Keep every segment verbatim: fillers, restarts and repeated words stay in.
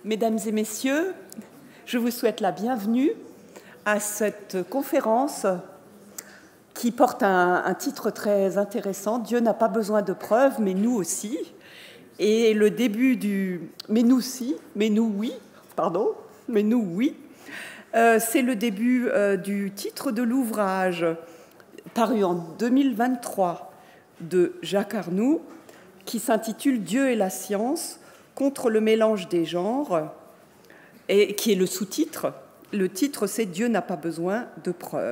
Mesdames et messieurs, je vous souhaite la bienvenue à cette conférence qui porte un, un titre très intéressant, « Dieu n'a pas besoin de preuves, mais nous aussi ». Et le début du « mais nous si, mais nous oui », pardon, « mais nous oui euh, », c'est le début euh, du titre de l'ouvrage paru en deux mille vingt-trois de Jacques Arnoux, qui s'intitule « Dieu et la science contre le mélange des genres », et qui est le sous-titre. Le titre, c'est « Dieu n'a pas besoin de preuves ».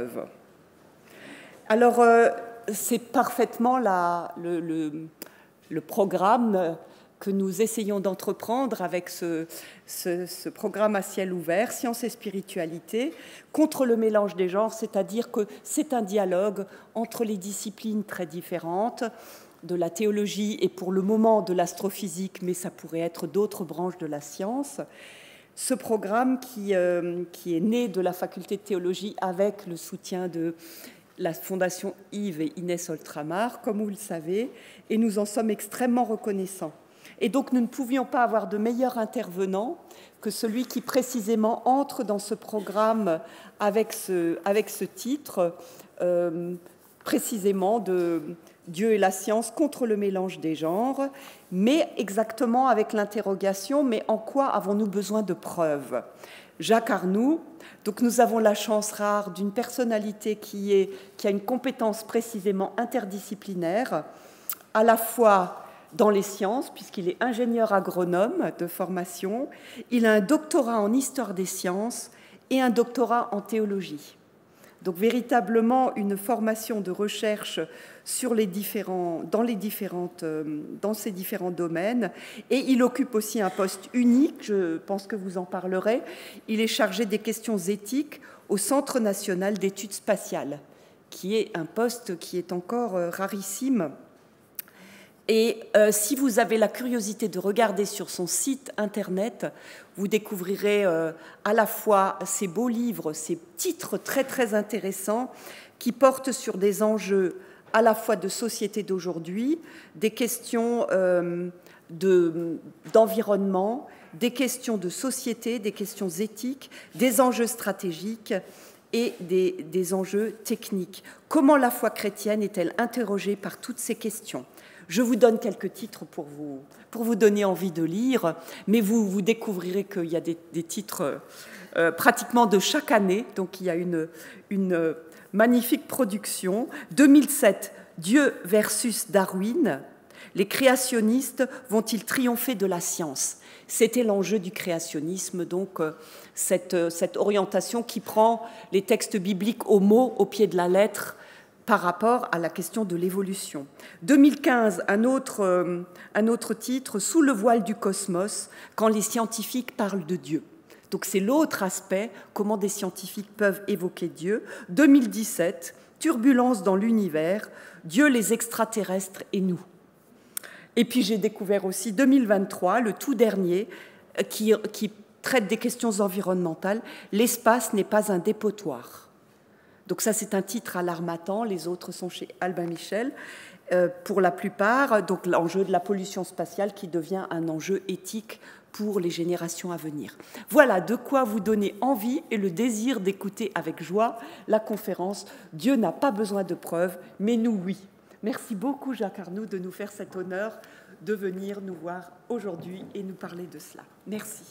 Alors, euh, c'est parfaitement la, le, le, le programme que nous essayons d'entreprendre avec ce, ce, ce programme à ciel ouvert, Science et spiritualité, contre le mélange des genres, c'est-à-dire que c'est un dialogue entre les disciplines très différentes, de la théologie et pour le moment de l'astrophysique, mais ça pourrait être d'autres branches de la science. Ce programme qui, euh, qui est né de la faculté de théologie avec le soutien de la Fondation Yves et Inès Oltramar, comme vous le savez, et nous en sommes extrêmement reconnaissants. Et donc nous ne pouvions pas avoir de meilleur intervenant que celui qui précisément entre dans ce programme avec ce, avec ce titre, euh, précisément de Dieu et la science contre le mélange des genres, mais exactement avec l'interrogation « mais en quoi avons-nous besoin de preuves ?» Jacques Arnoux, donc nous avons la chance rare d'une personnalité qui, est, qui a une compétence précisément interdisciplinaire, à la fois dans les sciences, puisqu'il est ingénieur agronome de formation, il a un doctorat en histoire des sciences et un doctorat en théologie. Donc véritablement une formation de recherche sur les différents, dans, les différentes, dans ces différents domaines. Et il occupe aussi un poste unique, je pense que vous en parlerez. Il est chargé des questions éthiques au Centre national d'études spatiales, qui est un poste qui est encore rarissime. Et euh, si vous avez la curiosité de regarder sur son site internet, vous découvrirez euh, à la fois ces beaux livres, ces titres très très intéressants qui portent sur des enjeux à la fois de société d'aujourd'hui, des questions euh, de, d'environnement, des questions de société, des questions éthiques, des enjeux stratégiques et des, des enjeux techniques. Comment la foi chrétienne est-elle interrogée par toutes ces questions ? Je vous donne quelques titres pour vous, pour vous donner envie de lire, mais vous, vous découvrirez qu'il y a des, des titres euh, pratiquement de chaque année, donc il y a une, une magnifique production. deux mille sept, Dieu versus Darwin. Les créationnistes vont-ils triompher de la science ? C'était l'enjeu du créationnisme, donc euh, cette, cette orientation qui prend les textes bibliques au mot, au pied de la lettre, par rapport à la question de l'évolution. deux mille quinze, un autre, euh, un autre titre, « Sous le voile du cosmos, quand les scientifiques parlent de Dieu ». Donc c'est l'autre aspect, comment des scientifiques peuvent évoquer Dieu. deux mille dix-sept, « Turbulence dans l'univers, Dieu, les extraterrestres et nous ». Et puis j'ai découvert aussi deux mille vingt-trois, le tout dernier, qui, qui traite des questions environnementales, « L'espace n'est pas un dépotoir ». Donc ça, c'est un titre à l'Harmattan, les autres sont chez Albin Michel, euh, pour la plupart. Donc l'enjeu de la pollution spatiale qui devient un enjeu éthique pour les générations à venir. Voilà de quoi vous donner envie et le désir d'écouter avec joie la conférence « Dieu n'a pas besoin de preuves, mais nous, oui ». Merci beaucoup, Jacques Arnoux, de nous faire cet honneur de venir nous voir aujourd'hui et nous parler de cela. Merci.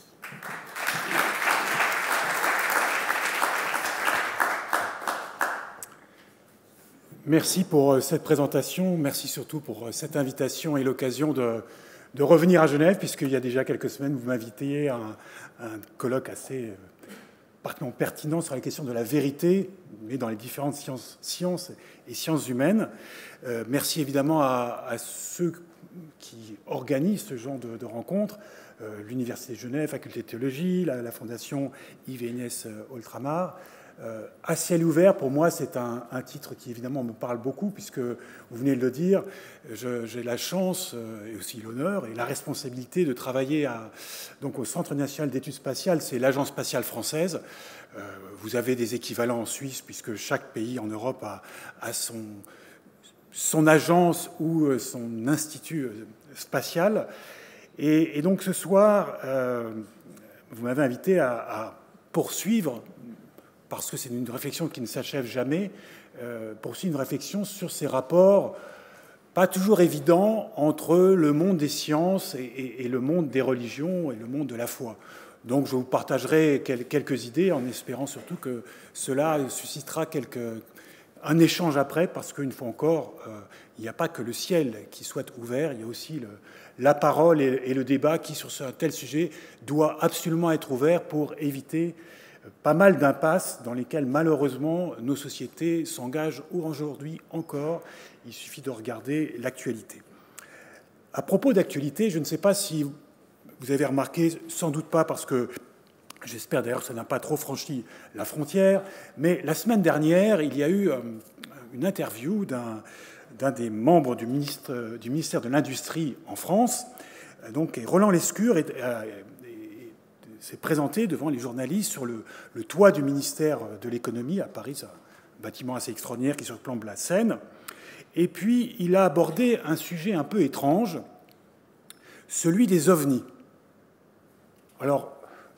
Merci pour cette présentation, merci surtout pour cette invitation et l'occasion de, de revenir à Genève, puisqu'il y a déjà quelques semaines, vous m'invitiez à un, à un colloque assez particulièrement pertinent sur la question de la vérité, mais dans les différentes sciences, sciences et sciences humaines. Euh, merci évidemment à, à ceux qui organisent ce genre de, de rencontres, euh, l'Université de Genève, Faculté de théologie, la, la Fondation Yves et Inès Oltramar. Euh, à ciel ouvert, pour moi, c'est un, un titre qui évidemment me parle beaucoup, puisque vous venez de le dire, je, j'ai la chance euh, et aussi l'honneur et la responsabilité de travailler à, donc au Centre national d'études spatiales, c'est l'Agence spatiale française. Euh, vous avez des équivalents en Suisse, puisque chaque pays en Europe a, a son, son agence ou son institut spatial. Et, et donc ce soir, euh, vous m'avez invité à, à poursuivre, parce que c'est une réflexion qui ne s'achève jamais, euh, poursuivre une réflexion sur ces rapports pas toujours évidents entre le monde des sciences et, et, et le monde des religions et le monde de la foi. Donc je vous partagerai quelques idées en espérant surtout que cela suscitera quelques, un échange après, parce qu'une fois encore, euh, il n'y a pas que le ciel qui soit ouvert, il y a aussi le, la parole et, et le débat qui, sur un tel sujet, doit absolument être ouvert pour éviter pas mal d'impasses dans lesquelles, malheureusement, nos sociétés s'engagent aujourd'hui encore. Il suffit de regarder l'actualité. À propos d'actualité, je ne sais pas si vous avez remarqué, sans doute pas, parce que j'espère d'ailleurs que ça n'a pas trop franchi la frontière, mais la semaine dernière, il y a eu une interview d'un d'un des membres du, ministre, du ministère de l'Industrie en France. Donc, Roland Lescure est, s'est présenté devant les journalistes sur le, le toit du ministère de l'Économie à Paris. C'est un bâtiment assez extraordinaire qui surplombe la Seine. Et puis, il a abordé un sujet un peu étrange, celui des ovnis. Alors,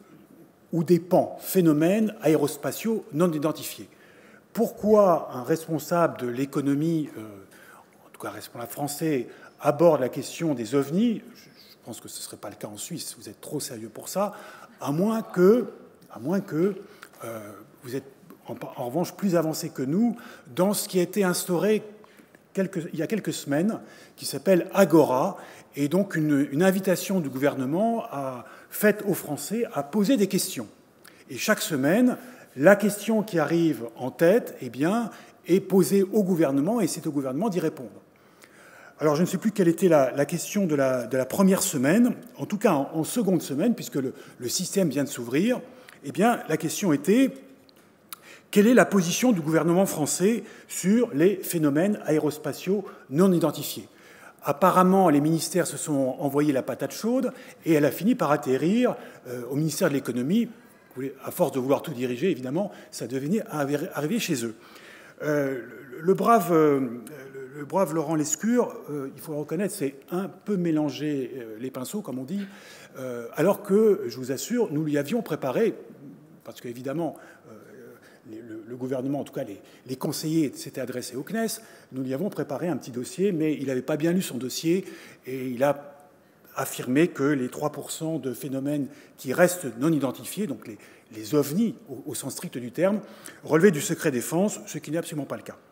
ou des pans, phénomènes aérospatiaux non identifiés. Pourquoi un responsable de l'économie, euh, en tout cas un responsable français, aborde la question des ovnis? Je pense que ce ne serait pas le cas en Suisse, vous êtes trop sérieux pour ça, à moins que, à moins que euh, vous êtes en, en revanche plus avancé que nous dans ce qui a été instauré quelques, il y a quelques semaines, qui s'appelle Agora, et donc une, une invitation du gouvernement à, faite aux Français à poser des questions. Et chaque semaine, la question qui arrive en tête, eh bien, est posée au gouvernement, et c'est au gouvernement d'y répondre. Alors, je ne sais plus quelle était la, la question de la, de la première semaine, en tout cas en, en seconde semaine, puisque le, le système vient de s'ouvrir. Eh bien, la question était: quelle est la position du gouvernement français sur les phénomènes aérospatiaux non identifiés? Apparemment, les ministères se sont envoyés la patate chaude, et elle a fini par atterrir euh, au ministère de l'Économie. À force de vouloir tout diriger, évidemment, ça devenait arriver chez eux. Euh, le, brave, euh, le brave Laurent Lescure, euh, il faut le reconnaître, c'est un peu mélanger euh, les pinceaux, comme on dit, euh, alors que, je vous assure, nous lui avions préparé, parce qu'évidemment, euh, le, le gouvernement, en tout cas les, les conseillers, s'étaient adressés au C N E S, nous lui avons préparé un petit dossier, mais il n'avait pas bien lu son dossier, et il a affirmer que les trois pour cent de phénomènes qui restent non identifiés, donc les, les ovnis au, au sens strict du terme, relevaient du secret défense, ce qui n'est absolument pas le cas.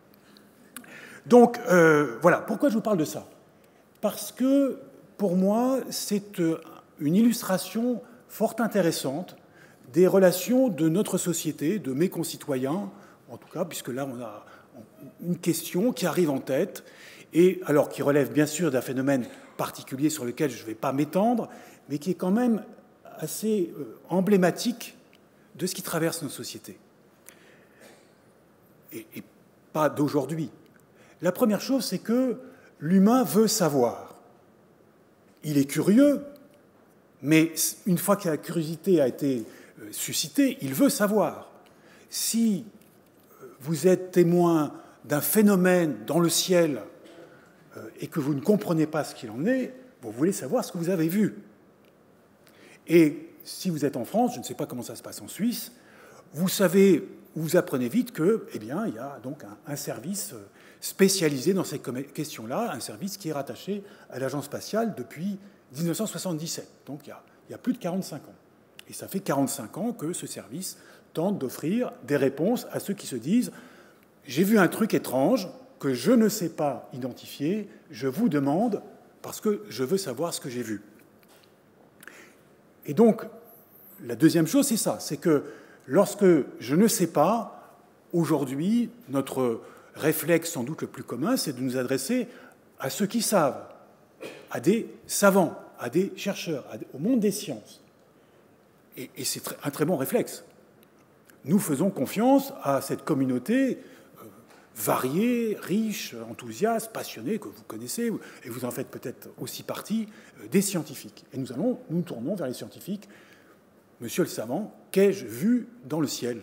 Donc, euh, voilà. Pourquoi je vous parle de ça? Parce que, pour moi, c'est une illustration fort intéressante des relations de notre société, de mes concitoyens, en tout cas, puisque là, on a une question qui arrive en tête, et alors qui relève bien sûr d'un phénomène particulier sur lequel je ne vais pas m'étendre, mais qui est quand même assez emblématique de ce qui traverse nos sociétés. Et, et pas d'aujourd'hui. La première chose, c'est que l'humain veut savoir. Il est curieux, mais une fois que la curiosité a été suscitée, il veut savoir. Si vous êtes témoin d'un phénomène dans le ciel et que vous ne comprenez pas ce qu'il en est, vous voulez savoir ce que vous avez vu. Et si vous êtes en France, je ne sais pas comment ça se passe en Suisse, vous savez, vous apprenez vite que, eh bien, il y a donc un, un service spécialisé dans ces questions-là, un service qui est rattaché à l'Agence spatiale depuis mille neuf cent soixante-dix-sept, donc il y a, il y a plus de quarante-cinq ans. Et ça fait quarante-cinq ans que ce service tente d'offrir des réponses à ceux qui se disent « J'ai vu un truc étrange que je ne sais pas identifier, je vous demande parce que je veux savoir ce que j'ai vu. » Et donc, la deuxième chose, c'est ça, c'est que lorsque je ne sais pas, aujourd'hui, notre réflexe sans doute le plus commun, c'est de nous adresser à ceux qui savent, à des savants, à des chercheurs, à des, au monde des sciences. Et, et c'est un très bon réflexe. Nous faisons confiance à cette communauté euh, variée, riche, enthousiaste, passionnée, que vous connaissez, et vous en faites peut-être aussi partie, euh, des scientifiques. Et nous allons, nous tournons vers les scientifiques. Monsieur le savant, qu'ai-je vu dans le ciel?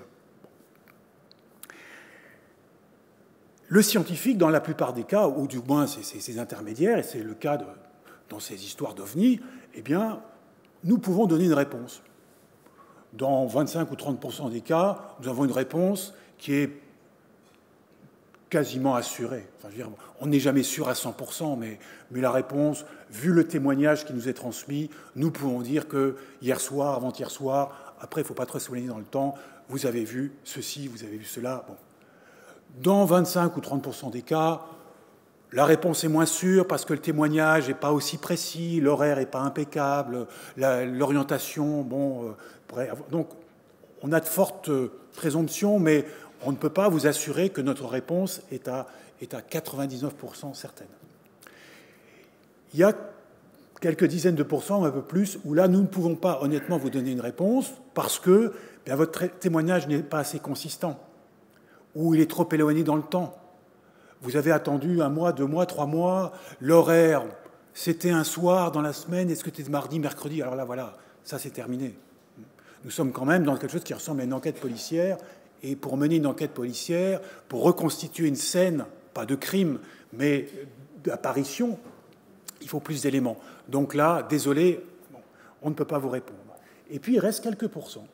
Le scientifique, dans la plupart des cas, ou du moins ses intermédiaires, et c'est le cas de, dans ces histoires d'ovnis, eh bien, nous pouvons donner une réponse. dans vingt-cinq ou trente pour cent des cas, nous avons une réponse qui est quasiment assurée. Enfin, je veux dire, on n'est jamais sûr à cent pour cent, mais, mais la réponse, vu le témoignage qui nous est transmis, nous pouvons dire que hier soir, avant-hier soir, après, il ne faut pas trop s'éloigner dans le temps, vous avez vu ceci, vous avez vu cela. Bon. Dans vingt-cinq ou trente pour cent des cas, la réponse est moins sûre parce que le témoignage n'est pas aussi précis, l'horaire n'est pas impeccable, l'orientation, bon... Euh, donc, on a de fortes présomptions, mais on ne peut pas vous assurer que notre réponse est à, est à quatre-vingt-dix-neuf pour cent certaine. Il y a quelques dizaines de pourcents, un peu plus, où là, nous ne pouvons pas honnêtement vous donner une réponse parce que bien, votre témoignage n'est pas assez consistant, ou il est trop éloigné dans le temps. Vous avez attendu un mois, deux mois, trois mois, l'horaire, c'était un soir dans la semaine, est-ce que c'était mardi, mercredi? Alors là, voilà, ça c'est terminé. Nous sommes quand même dans quelque chose qui ressemble à une enquête policière, et pour mener une enquête policière, pour reconstituer une scène, pas de crime, mais d'apparition, il faut plus d'éléments. Donc là, désolé, on ne peut pas vous répondre. Et puis il reste quelques pourcents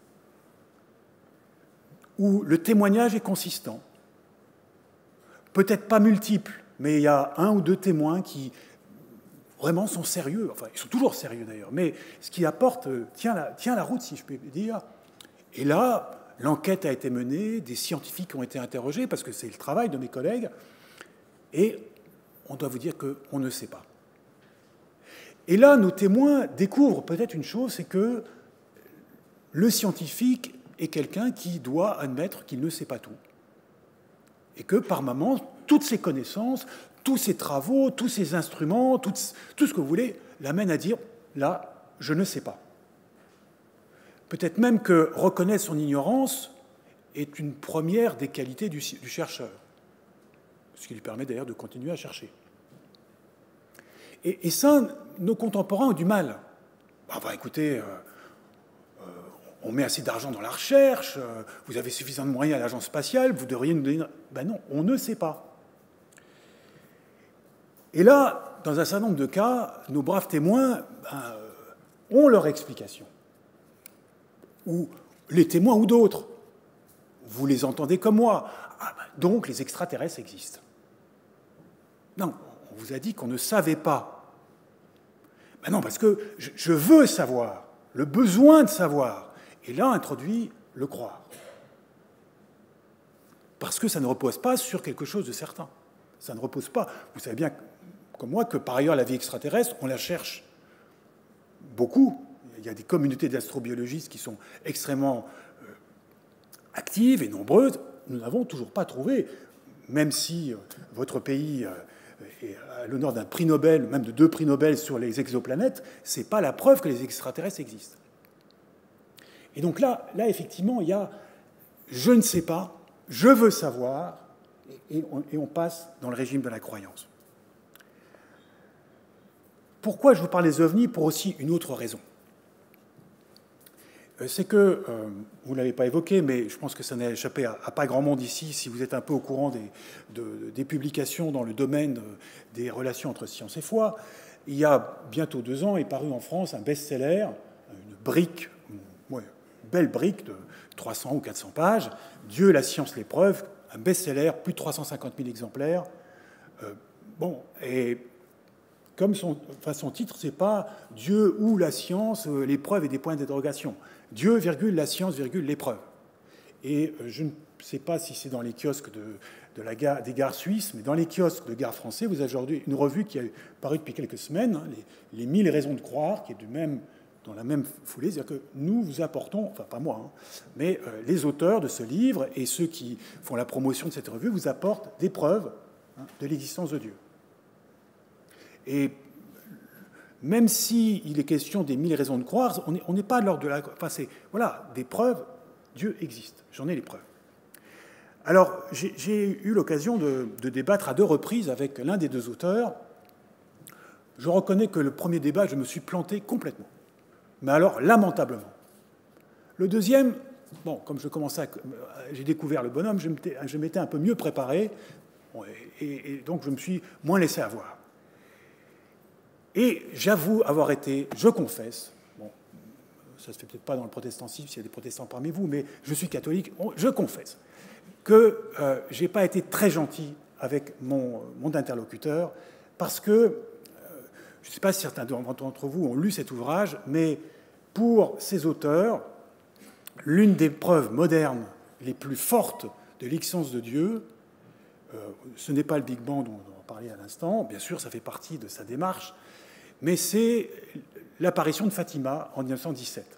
où le témoignage est consistant. Peut-être pas multiple, mais il y a un ou deux témoins qui vraiment sont sérieux, enfin ils sont toujours sérieux d'ailleurs, mais ce qui apporte tient la, tient la route, si je peux dire. Et là, l'enquête a été menée, des scientifiques ont été interrogés, parce que c'est le travail de mes collègues, et on doit vous dire qu'on ne sait pas. Et là, nos témoins découvrent peut-être une chose, c'est que le scientifique est quelqu'un qui doit admettre qu'il ne sait pas tout. Et que par moments, toutes ses connaissances, tous ses travaux, tous ses instruments, tout, tout ce que vous voulez, l'amènent à dire « là, je ne sais pas ». Peut-être même que reconnaître son ignorance est une première des qualités du, du chercheur, ce qui lui permet d'ailleurs de continuer à chercher. Et, et ça, nos contemporains ont du mal. Ah bah écoutez, euh, euh, on met assez d'argent dans la recherche, euh, vous avez suffisamment de moyens à l'agence spatiale, vous devriez nous donner... Ben non, on ne sait pas. Et là, dans un certain nombre de cas, nos braves témoins ben, ont leur explication. Ou les témoins ou d'autres. Vous les entendez comme moi. Ah ben, donc les extraterrestres existent. Non, on vous a dit qu'on ne savait pas. Ben non, parce que je, je veux savoir, le besoin de savoir. Et là, introduit le croire. Parce que ça ne repose pas sur quelque chose de certain. Ça ne repose pas. Vous savez bien, comme moi, que par ailleurs, la vie extraterrestre, on la cherche beaucoup. Il y a des communautés d'astrobiologistes qui sont extrêmement euh, actives et nombreuses. Nous n'avons toujours pas trouvé, même si euh, votre pays euh, est à l'honneur d'un prix Nobel, même de deux prix Nobel sur les exoplanètes, ce n'est pas la preuve que les extraterrestres existent. Et donc là, là, effectivement, il y a « je ne sais pas », « je veux savoir », et on, et on passe dans le régime de la croyance. Pourquoi je vous parle des ovnis? Pour aussi une autre raison. C'est que, euh, vous ne l'avez pas évoqué, mais je pense que ça n'a échappé à, à pas grand monde ici, si vous êtes un peu au courant des, de, des publications dans le domaine des relations entre science et foi. Il y a bientôt deux ans est paru en France un best-seller, une brique, ouais, une belle brique de trois cents ou quatre cents pages, Dieu, la science, l'épreuve, un best-seller, plus de trois cent cinquante mille exemplaires. Euh, bon, et comme son, enfin son titre, c'est pas Dieu ou la science, l'épreuve et des points d'interrogation. Dieu, virgule, la science, virgule, l'épreuve. Et je ne sais pas si c'est dans les kiosques de, de la gare, des gares suisses, mais dans les kiosques de gares français, vous avez aujourd'hui une revue qui a paru depuis quelques semaines, hein, les, les mille raisons de croire, qui est du même, dans la même foulée. C'est-à-dire que nous vous apportons, enfin pas moi, hein, mais euh, les auteurs de ce livre et ceux qui font la promotion de cette revue vous apportent des preuves hein, de l'existence de Dieu. Et même s'il si est question des mille raisons de croire, on n'est pas à l'ordre de la... Enfin, c'est, voilà, des preuves, Dieu existe. J'en ai les preuves. Alors, j'ai eu l'occasion de, de débattre à deux reprises avec l'un des deux auteurs. Je reconnais que le premier débat, je me suis planté complètement. Mais alors, lamentablement. Le deuxième, bon, comme je commençais à... J'ai découvert le bonhomme, je m'étais un peu mieux préparé, et, et donc je me suis moins laissé avoir. Et j'avoue avoir été, je confesse, bon, ça ne se fait peut-être pas dans le protestantisme s'il y a des protestants parmi vous, mais je suis catholique, je confesse que euh, je n'ai pas été très gentil avec mon, mon interlocuteur, parce que, euh, je ne sais pas si certains d'entre vous ont lu cet ouvrage, mais pour ces auteurs, l'une des preuves modernes les plus fortes de l'existence de Dieu, euh, ce n'est pas le Big Bang dont on parlait à l'instant, bien sûr ça fait partie de sa démarche, mais c'est l'apparition de Fatima en mille neuf cent dix-sept.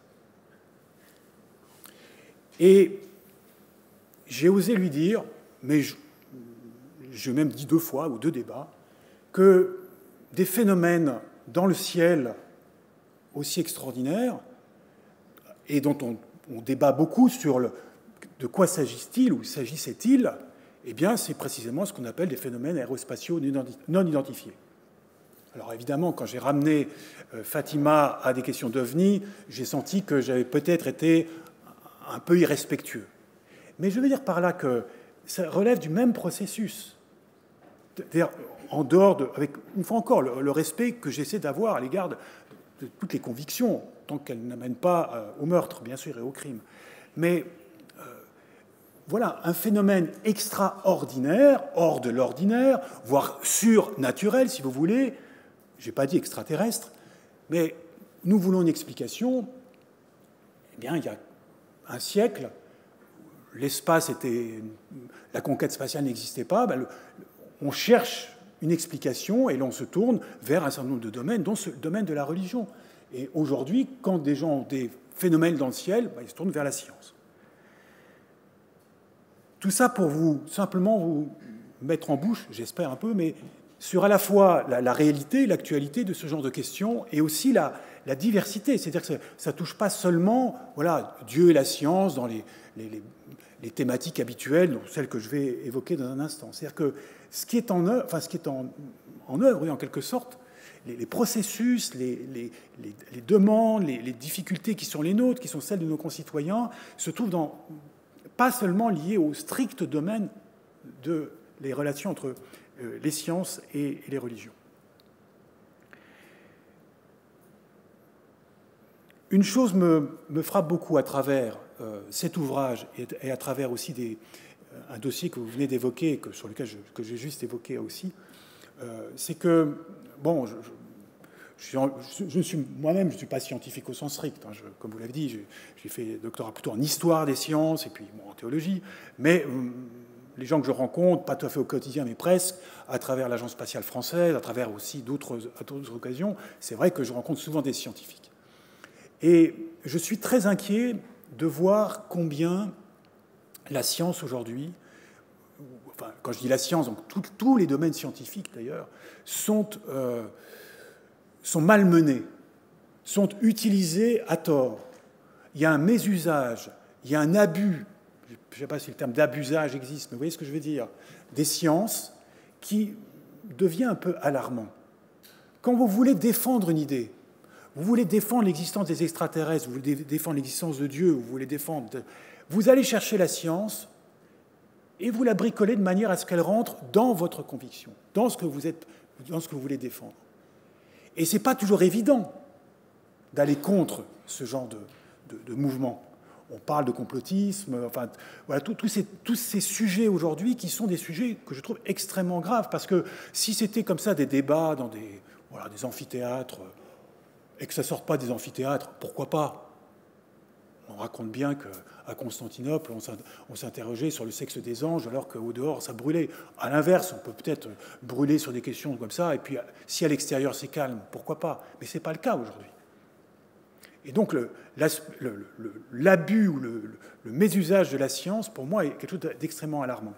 Et j'ai osé lui dire, mais je, j'ai même dit deux fois, ou deux débats, que des phénomènes dans le ciel aussi extraordinaires, et dont on, on débat beaucoup sur le, de quoi s'agit-il ou s'agissait-il, eh bien, c'est précisément ce qu'on appelle des phénomènes aérospatiaux non identifiés. Alors évidemment, quand j'ai ramené Fatima à des questions d'OVNI, j'ai senti que j'avais peut-être été un peu irrespectueux. Mais je veux dire par là que ça relève du même processus. C'est-à-dire, en dehors de, avec, une fois encore, le, le respect que j'essaie d'avoir à l'égard de, de toutes les convictions, tant qu'elles n'amènent pas euh, au meurtre, bien sûr, et au crime. Mais euh, voilà, un phénomène extraordinaire, hors de l'ordinaire, voire surnaturel, si vous voulez. Je n'ai pas dit extraterrestre, mais nous voulons une explication. Eh bien, il y a un siècle, l'espace était... La conquête spatiale n'existait pas. Ben, le, on cherche une explication et l'on se tourne vers un certain nombre de domaines, dont le domaine de la religion. Et aujourd'hui, quand des gens ont des phénomènes dans le ciel, ben, ils se tournent vers la science. Tout ça pour vous, simplement vous mettre en bouche, j'espère un peu, mais sur à la fois la, la réalité, l'actualité de ce genre de questions, et aussi la, la diversité. C'est-à-dire que ça ne touche pas seulement voilà, Dieu et la science dans les, les, les, les thématiques habituelles, dont celles que je vais évoquer dans un instant. C'est-à-dire que ce qui est en œuvre, enfin, ce qui est en, en œuvre, oui, en quelque sorte, les, les processus, les, les, les, les demandes, les, les difficultés qui sont les nôtres, qui sont celles de nos concitoyens, se trouvent dans, pas seulement liées au strict domaine de les relations entre euh, les sciences et, et les religions. Une chose me, me frappe beaucoup à travers euh, cet ouvrage et, et à travers aussi des, un dossier que vous venez d'évoquer, que, sur lequel je, que j'ai juste évoqué aussi, euh, c'est que, bon, je, je, je, je suis, moi-même, je ne suis pas scientifique au sens strict. Hein, je, comme vous l'avez dit, j'ai, j'ai fait doctorat plutôt en histoire des sciences et puis bon, en théologie, mais euh, les gens que je rencontre, pas tout à fait au quotidien, mais presque, à travers l'Agence spatiale française, à travers aussi d'autres, à d'autres occasions, c'est vrai que je rencontre souvent des scientifiques. Et je suis très inquiet de voir combien la science aujourd'hui, enfin, quand je dis la science, donc tout, tous les domaines scientifiques d'ailleurs, sont, euh, sont malmenés, sont utilisés à tort. Il y a un mésusage, il y a un abus, je ne sais pas si le terme d'abusage existe, mais vous voyez ce que je veux dire, des sciences qui devient un peu alarmant. Quand vous voulez défendre une idée, vous voulez défendre l'existence des extraterrestres, vous voulez défendre l'existence de Dieu, vous voulez défendre... Vous allez chercher la science et vous la bricolez de manière à ce qu'elle rentre dans votre conviction, dans ce que vous, êtes, dans ce que vous voulez défendre. Et ce n'est pas toujours évident d'aller contre ce genre de, de, de mouvement. On parle de complotisme, enfin, voilà, tous ces, tous ces sujets aujourd'hui qui sont des sujets que je trouve extrêmement graves, parce que si c'était comme ça des débats dans des, voilà, des amphithéâtres, et que ça ne sorte pas des amphithéâtres, pourquoi pas? On raconte bien qu'à Constantinople, on s'interrogeait sur le sexe des anges, alors qu'au dehors, ça brûlait. À l'inverse, on peut peut-être brûler sur des questions comme ça, et puis si à l'extérieur c'est calme, pourquoi pas? Mais ce n'est pas le cas aujourd'hui. Et donc le, le, le, l'abus ou le, le mésusage de la science, pour moi, est quelque chose d'extrêmement alarmant.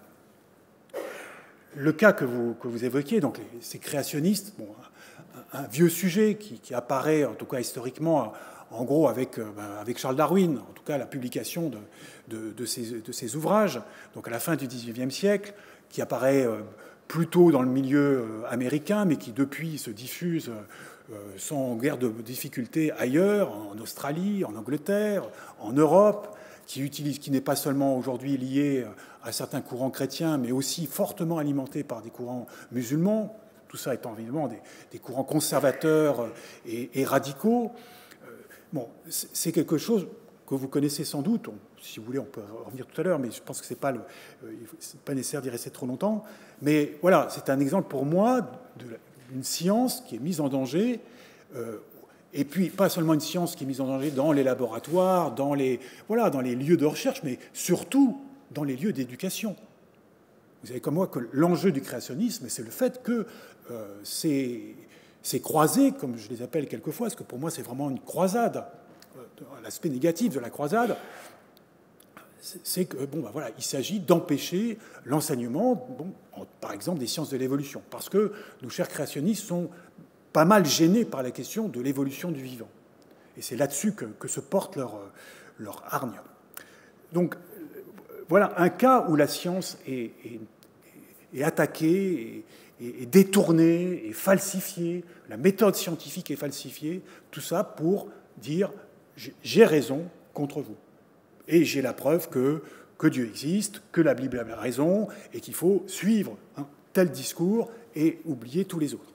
Le cas que vous, que vous évoquiez, donc les, ces créationnistes, bon, un, un vieux sujet qui, qui apparaît, en tout cas historiquement, en gros avec, euh, avec Charles Darwin, en tout cas la publication de, de, de, ses, de ses ouvrages, donc à la fin du dix-neuvième siècle, qui apparaît euh, plutôt dans le milieu euh, américain, mais qui depuis se diffuse euh, sans guère de difficulté ailleurs, en Australie, en Angleterre, en Europe, qui, utilise, qui n'est pas seulement aujourd'hui lié à certains courants chrétiens, mais aussi fortement alimenté par des courants musulmans, tout ça étant évidemment des, des courants conservateurs et, et radicaux. bon, c'est quelque chose que vous connaissez sans doute. On, si vous voulez, on peut revenir tout à l'heure, mais je pense que ce n'est pas, euh, pas nécessaire d'y rester trop longtemps. Mais voilà, c'est un exemple pour moi d'une science qui est mise en danger, euh, et puis pas seulement une science qui est mise en danger dans les laboratoires, dans les, voilà, dans les lieux de recherche, mais surtout dans les lieux d'éducation. Vous savez comme moi que l'enjeu du créationnisme, c'est le fait que euh, ces, ces croisés, comme je les appelle quelquefois, parce que pour moi c'est vraiment une croisade, euh, l'aspect négatif de la croisade, c'est que bon, ben voilà, il s'agit d'empêcher l'enseignement, bon, par exemple, des sciences de l'évolution, parce que nos chers créationnistes sont pas mal gênés par la question de l'évolution du vivant. Et c'est là-dessus que, que se porte leur, leur hargne. Donc, voilà un cas où la science est, est, est attaquée, est, est détournée, est falsifiée, la méthode scientifique est falsifiée, tout ça pour dire « j'ai raison contre vous ». Et j'ai la preuve que, que Dieu existe, que la Bible a raison, et qu'il faut suivre hein, tel discours et oublier tous les autres.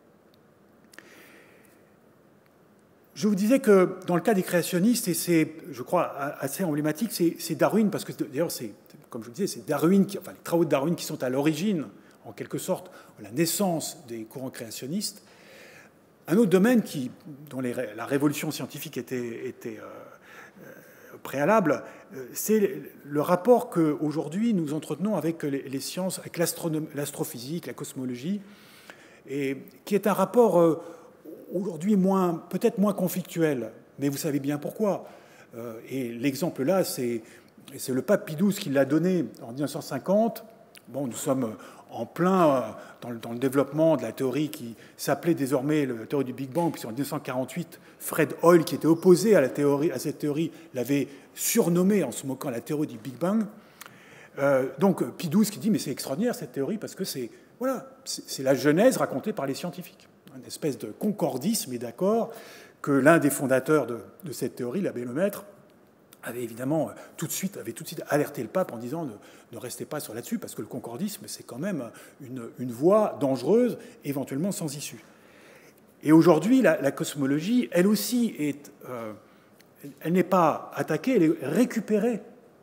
Je vous disais que dans le cas des créationnistes, et c'est, je crois, assez emblématique, c'est Darwin, parce que d'ailleurs, c'est, comme je vous disais, c'est Darwin, qui, enfin les travaux de Darwin qui sont à l'origine, en quelque sorte, de la naissance des courants créationnistes. Un autre domaine qui, dont les, la révolution scientifique était, était euh, préalable, c'est le rapport qu'aujourd'hui nous entretenons avec les, les sciences, avec l'astrophysique, la cosmologie, et qui est un rapport euh, aujourd'hui moins, peut-être moins conflictuel, mais vous savez bien pourquoi. Euh, et l'exemple là, c'est le pape Pie douze qui l'a donné en mille neuf cent cinquante. Bon, nous sommes en plein dans le, dans le développement de la théorie qui s'appelait désormais la théorie du Big Bang, puisqu'en mille neuf cent quarante-huit, Fred Hoyle, qui était opposé à, la théorie, à cette théorie, l'avait surnommée en se moquant la théorie du Big Bang. Euh, donc Pie douze qui dit mais c'est extraordinaire cette théorie parce que c'est voilà, c'est la Genèse racontée par les scientifiques, une espèce de concordisme et d'accord que l'un des fondateurs de, de cette théorie, l'abbé Lemaître, avait évidemment tout de suite, avait tout de suite alerté le pape en disant ne, ne restez pas sur là-dessus parce que le concordisme c'est quand même une, une voie dangereuse, éventuellement sans issue. Et aujourd'hui, la, la cosmologie, elle aussi est, euh, elle n'est pas attaquée, elle est récupérée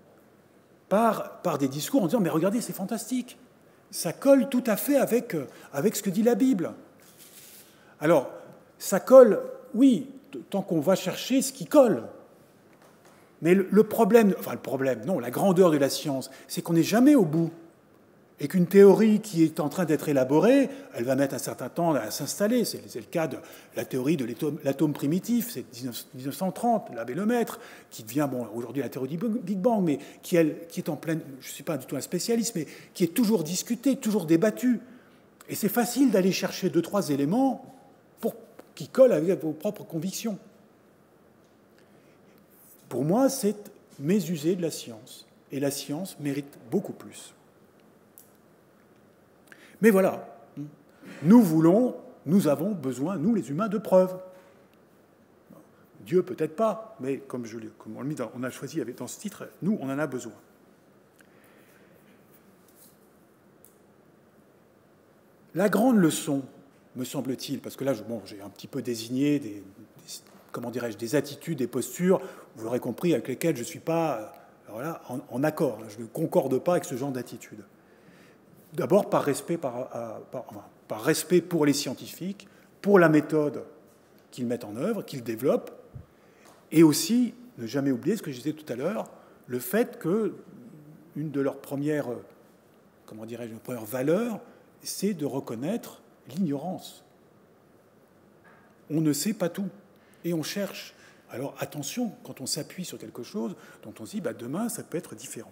par, par des discours en disant mais regardez, c'est fantastique, ça colle tout à fait avec, avec ce que dit la Bible. Alors, ça colle, oui, tant qu'on va chercher ce qui colle. Mais le problème, enfin le problème, non, la grandeur de la science, c'est qu'on n'est jamais au bout. Et qu'une théorie qui est en train d'être élaborée, elle va mettre un certain temps à s'installer. C'est le cas de la théorie de l'atome primitif, c'est mille neuf cent trente, l'abbé Lemaître, qui devient, bon, aujourd'hui la théorie du Big Bang, mais qui, elle, qui est en pleine, je ne suis pas du tout un spécialiste, mais qui est toujours discutée, toujours débattue. Et c'est facile d'aller chercher deux, trois éléments pour, qui collent avec vos propres convictions. Pour moi, c'est mésuser de la science. Et la science mérite beaucoup plus. Mais voilà, nous voulons, nous avons besoin, nous les humains, de preuves. Dieu peut-être pas, mais comme, je, comme on, dans, on a choisi dans ce titre, nous, on en a besoin. La grande leçon, me semble-t-il, parce que là, bon, j'ai un petit peu désigné des, des comment dirais-je, des attitudes, des postures, vous l'aurez compris, avec lesquelles je ne suis pas voilà, en, en accord. Je ne concorde pas avec ce genre d'attitude. D'abord, par respect, par, par, enfin, par respect pour les scientifiques, pour la méthode qu'ils mettent en œuvre, qu'ils développent, et aussi, ne jamais oublier ce que je disais tout à l'heure, le fait que une de leurs premières, comment dirais-je, premières valeurs, c'est de reconnaître l'ignorance. On ne sait pas tout. Et on cherche. Alors attention, quand on s'appuie sur quelque chose dont on se dit bah, demain, ça peut être différent.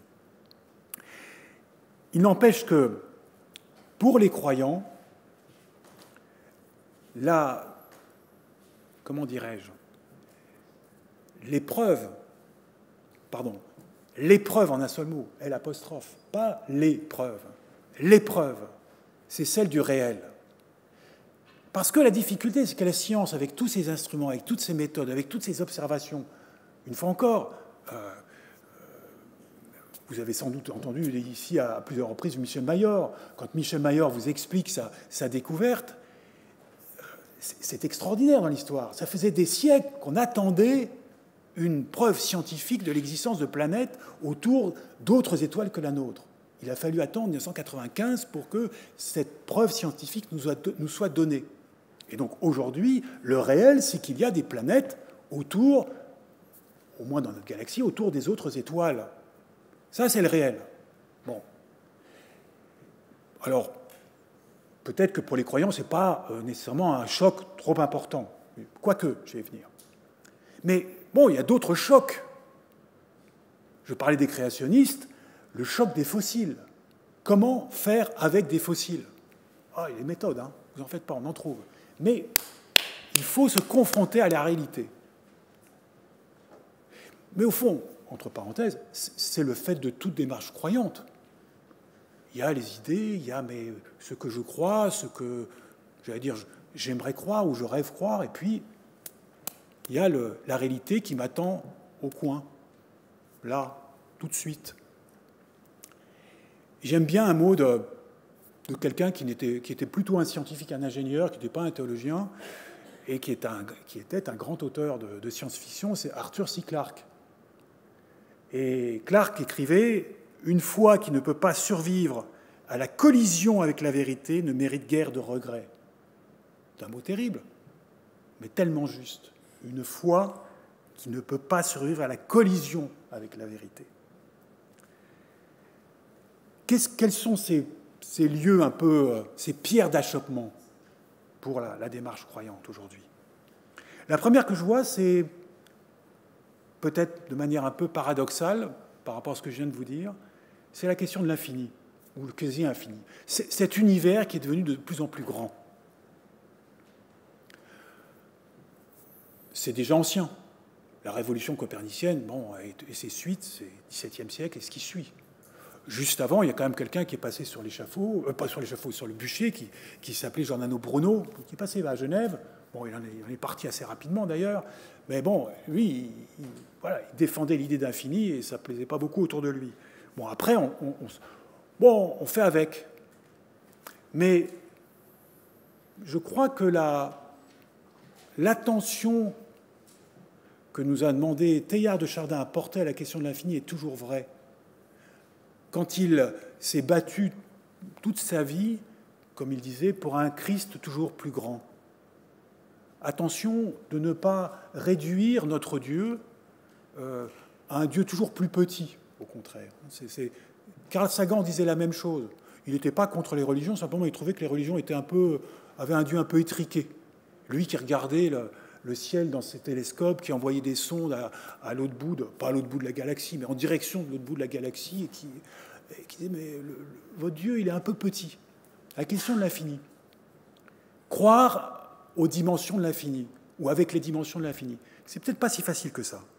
Il n'empêche que, pour les croyants, la, comment dirais-je, l'épreuve, pardon, l'épreuve en un seul mot, L apostrophe, pas l'épreuve, l'épreuve, c'est celle du réel. Parce que la difficulté, c'est que la science, avec tous ses instruments, avec toutes ses méthodes, avec toutes ses observations, une fois encore, euh, vous avez sans doute entendu ici à plusieurs reprises Michel Mayor. Quand Michel Mayor vous explique sa, sa découverte, c'est extraordinaire dans l'histoire. Ça faisait des siècles qu'on attendait une preuve scientifique de l'existence de planètes autour d'autres étoiles que la nôtre. Il a fallu attendre mille neuf cent quatre-vingt-quinze pour que cette preuve scientifique nous soit, nous soit donnée. Et donc aujourd'hui, le réel, c'est qu'il y a des planètes autour, au moins dans notre galaxie, autour des autres étoiles. Ça, c'est le réel. Bon. Alors, peut-être que pour les croyants, ce n'est pas nécessairement un choc trop important. Quoique, je vais y venir. Mais bon, il y a d'autres chocs. Je parlais des créationnistes, le choc des fossiles. Comment faire avec des fossiles? Ah, il y a des méthodes, hein. Vous n'en faites pas, on en trouve. Mais il faut se confronter à la réalité. Mais au fond, entre parenthèses, c'est le fait de toute démarche croyante. Il y a les idées, il y a mais, ce que je crois, ce que, j'allais dire, j'aimerais croire ou je rêve croire, et puis il y a le, la réalité qui m'attend au coin, là, tout de suite. J'aime bien un mot de, de quelqu'un qui, n'était, qui était plutôt un scientifique, un ingénieur, qui n'était pas un théologien, et qui, est un, qui était un grand auteur de, de science-fiction, c'est Arthur C. Clarke. Et Clarke écrivait « Une foi qui ne peut pas survivre à la collision avec la vérité ne mérite guère de regret. » C'est un mot terrible, mais tellement juste. Une foi qui ne peut pas survivre à la collision avec la vérité. Qu'est-ce, quels sont ces, ces lieux un peu, ces pierres d'achoppement pour la, la démarche croyante aujourd'hui? La première que je vois, c'est peut-être de manière un peu paradoxale par rapport à ce que je viens de vous dire, c'est la question de l'infini, ou le quasi-infini. C'est cet univers qui est devenu de plus en plus grand. C'est déjà ancien. La révolution copernicienne, bon, et ses suites, c'est le dix-septième siècle et ce qui suit. Juste avant, il y a quand même quelqu'un qui est passé sur l'échafaud, euh, pas sur l'échafaud, sur le bûcher, qui, qui s'appelait Giordano Bruno, qui passait à Genève. Bon, il en est, il est parti assez rapidement d'ailleurs, mais bon, lui, il, il, voilà, il défendait l'idée d'infini et ça ne plaisait pas beaucoup autour de lui. Bon, après, on, on, on, bon, on fait avec. Mais je crois que la, l'attention que nous a demandé Teilhard de Chardin à porter à la question de l'infini est toujours vraie. Quand il s'est battu toute sa vie, comme il disait, pour un Christ toujours plus grand. Attention de ne pas réduire notre Dieu euh, à un Dieu toujours plus petit, au contraire. C'est, c'est... Carl Sagan disait la même chose. Il n'était pas contre les religions, simplement il trouvait que les religions étaient un peu, avaient un Dieu un peu étriqué. Lui qui regardait le, le ciel dans ses télescopes, qui envoyait des sondes à, à l'autre bout, de, pas à l'autre bout de la galaxie, mais en direction de l'autre bout de la galaxie, et qui, et qui disait, mais le, le, votre Dieu, il est un peu petit. La question de l'infini. Croire aux dimensions de l'infini, ou avec les dimensions de l'infini. C'est peut-être pas si facile que ça.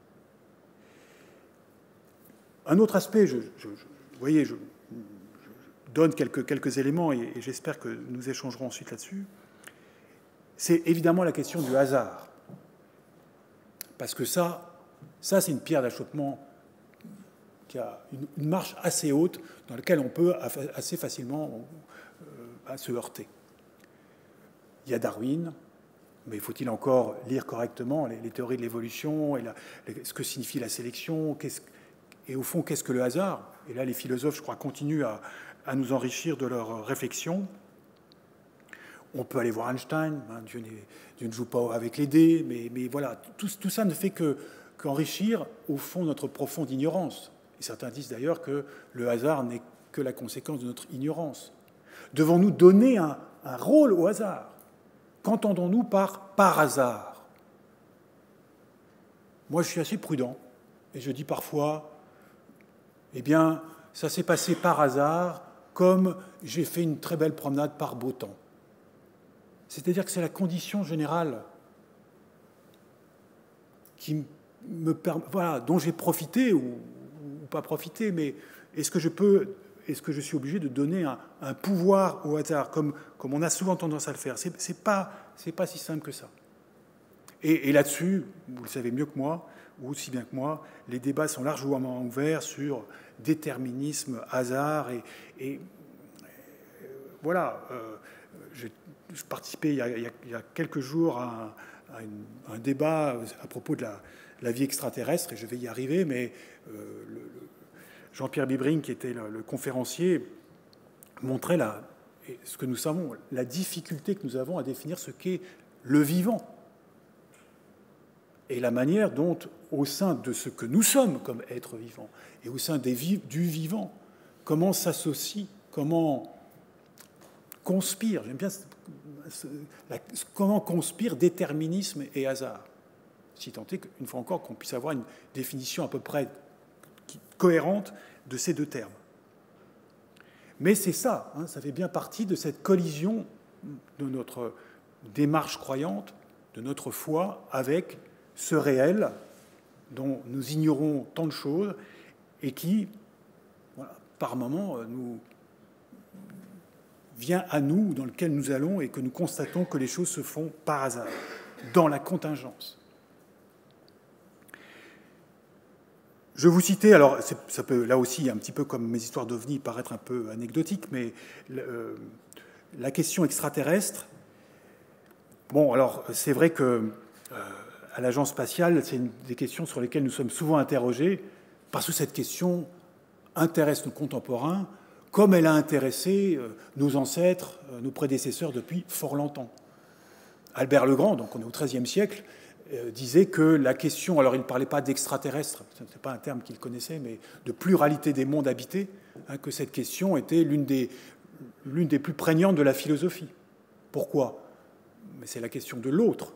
Un autre aspect, je, je, je, vous voyez, je, je donne quelques, quelques éléments, et, et j'espère que nous échangerons ensuite là-dessus, c'est évidemment la question du hasard. Parce que ça, ça c'est une pierre d'achoppement qui a une, une marche assez haute dans laquelle on peut assez facilement euh, se heurter. Il y a Darwin, mais faut-il encore lire correctement les, les théories de l'évolution et la, les, ce que signifie la sélection, qu'est-ce, et au fond, qu'est-ce que le hasard? Et là, les philosophes, je crois, continuent à, à nous enrichir de leurs réflexions. On peut aller voir Einstein, hein, Dieu, Dieu ne joue pas avec les dés, mais, mais voilà, tout, tout ça ne fait que, qu'enrichir, au fond, notre profonde ignorance. Et certains disent d'ailleurs que le hasard n'est que la conséquence de notre ignorance. Devons-nous donner un, un rôle au hasard? Qu'entendons-nous par « par hasard » ? Moi, je suis assez prudent, et je dis parfois, eh bien, ça s'est passé par hasard, comme j'ai fait une très belle promenade par beau temps. C'est-à-dire que c'est la condition générale qui me permet, voilà, dont j'ai profité ou, ou pas profité, mais est-ce que je peux, est-ce que je suis obligé de donner un, un pouvoir au hasard, comme, comme on a souvent tendance à le faire? C'est, c'est pas, c'est pas si simple que ça. Et, et là-dessus, vous le savez mieux que moi, ou aussi bien que moi, les débats sont largement ouverts sur déterminisme, hasard, et, et voilà. Euh, je, je participais il y, a, il y a quelques jours à un, à, une, à un débat à propos de la, la vie extraterrestre, et je vais y arriver, mais euh, le, le Jean-Pierre Bibring, qui était le, le conférencier, montrait la, ce que nous savons, la difficulté que nous avons à définir ce qu'est le vivant. Et la manière dont, au sein de ce que nous sommes comme êtres vivants, et au sein des, du vivant, comment s'associe, comment conspire, j'aime bien la, comment conspire déterminisme et hasard. Si tant est qu'une fois encore qu'on puisse avoir une définition à peu près cohérente de ces deux termes. Mais c'est ça, hein, ça fait bien partie de cette collision de notre démarche croyante, de notre foi avec ce réel dont nous ignorons tant de choses et qui, voilà, par moments, nous vient à nous, dans lequel nous allons, et que nous constatons que les choses se font par hasard, dans la contingence. Je vous citais, alors ça peut là aussi, un petit peu comme mes histoires d'ovnis, paraître un peu anecdotiques, mais euh, la question extraterrestre, bon, alors c'est vrai que euh, à l'agence spatiale, c'est une des questions sur lesquelles nous sommes souvent interrogés, parce que cette question intéresse nos contemporains, comme elle a intéressé nos ancêtres, nos prédécesseurs depuis fort longtemps. Albert le Grand, donc on est au treizième siècle, euh, disait que la question, alors il ne parlait pas d'extraterrestres, ce n'est pas un terme qu'il connaissait, mais de pluralité des mondes habités, hein, que cette question était l'une des, l'une des plus prégnantes de la philosophie. Pourquoi ? Mais c'est la question de l'autre.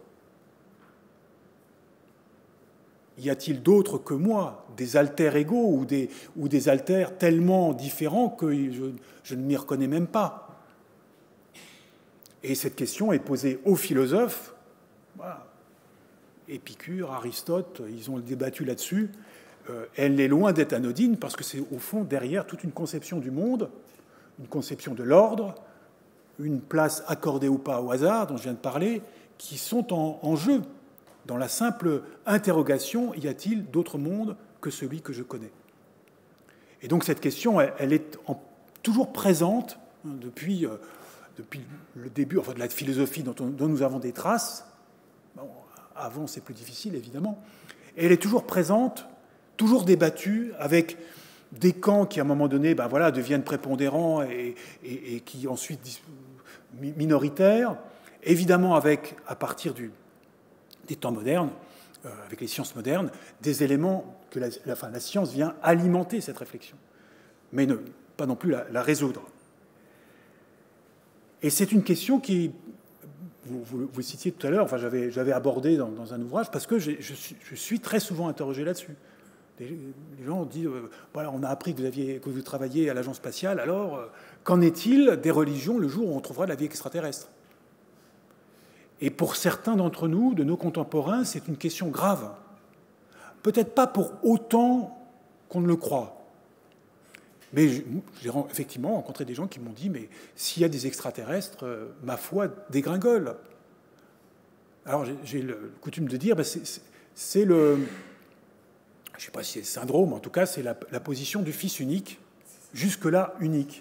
Y a-t-il d'autres que moi, des alters égaux ou des, ou des alters tellement différents que je, je ne m'y reconnais même pas? Et cette question est posée aux philosophes. Voilà. Épicure, Aristote, ils ont débattu là-dessus. Euh, elle est loin d'être anodine parce que c'est au fond derrière toute une conception du monde, une conception de l'ordre, une place accordée ou pas au hasard, dont je viens de parler, qui sont en, en jeu. Dans la simple interrogation, y a-t-il d'autres mondes que celui que je connais? Et donc cette question, elle, elle est en, toujours présente hein, depuis, euh, depuis le début, enfin de la philosophie dont, on, dont nous avons des traces. Bon, avant, c'est plus difficile, évidemment. Et elle est toujours présente, toujours débattue, avec des camps qui, à un moment donné, ben voilà, deviennent prépondérants et, et, et qui ensuite minoritaires. Évidemment, avec, à partir du des temps modernes, euh, avec les sciences modernes, des éléments que la, la, enfin, la science vient alimenter cette réflexion, mais ne, pas non plus la, la résoudre. Et c'est une question qui, vous, vous, vous le citiez tout à l'heure, enfin, j'avais, j'avais abordé dans, dans un ouvrage, parce que je, je, suis, je suis très souvent interrogé là-dessus. Les, les gens disent, euh, voilà, on a appris que vous, aviez, que vous travailliez à l'agence spatiale, alors euh, qu'en est-il des religions le jour où on trouvera de la vie extraterrestre ? Et pour certains d'entre nous, de nos contemporains, c'est une question grave. Peut-être pas pour autant qu'on ne le croit. Mais j'ai effectivement rencontré des gens qui m'ont dit « mais s'il y a des extraterrestres, euh, ma foi dégringole ». Alors j'ai le coutume de dire bah, « c'est le... je ne sais pas si c'est le syndrome, en tout cas c'est la, la position du fils unique, jusque-là unique.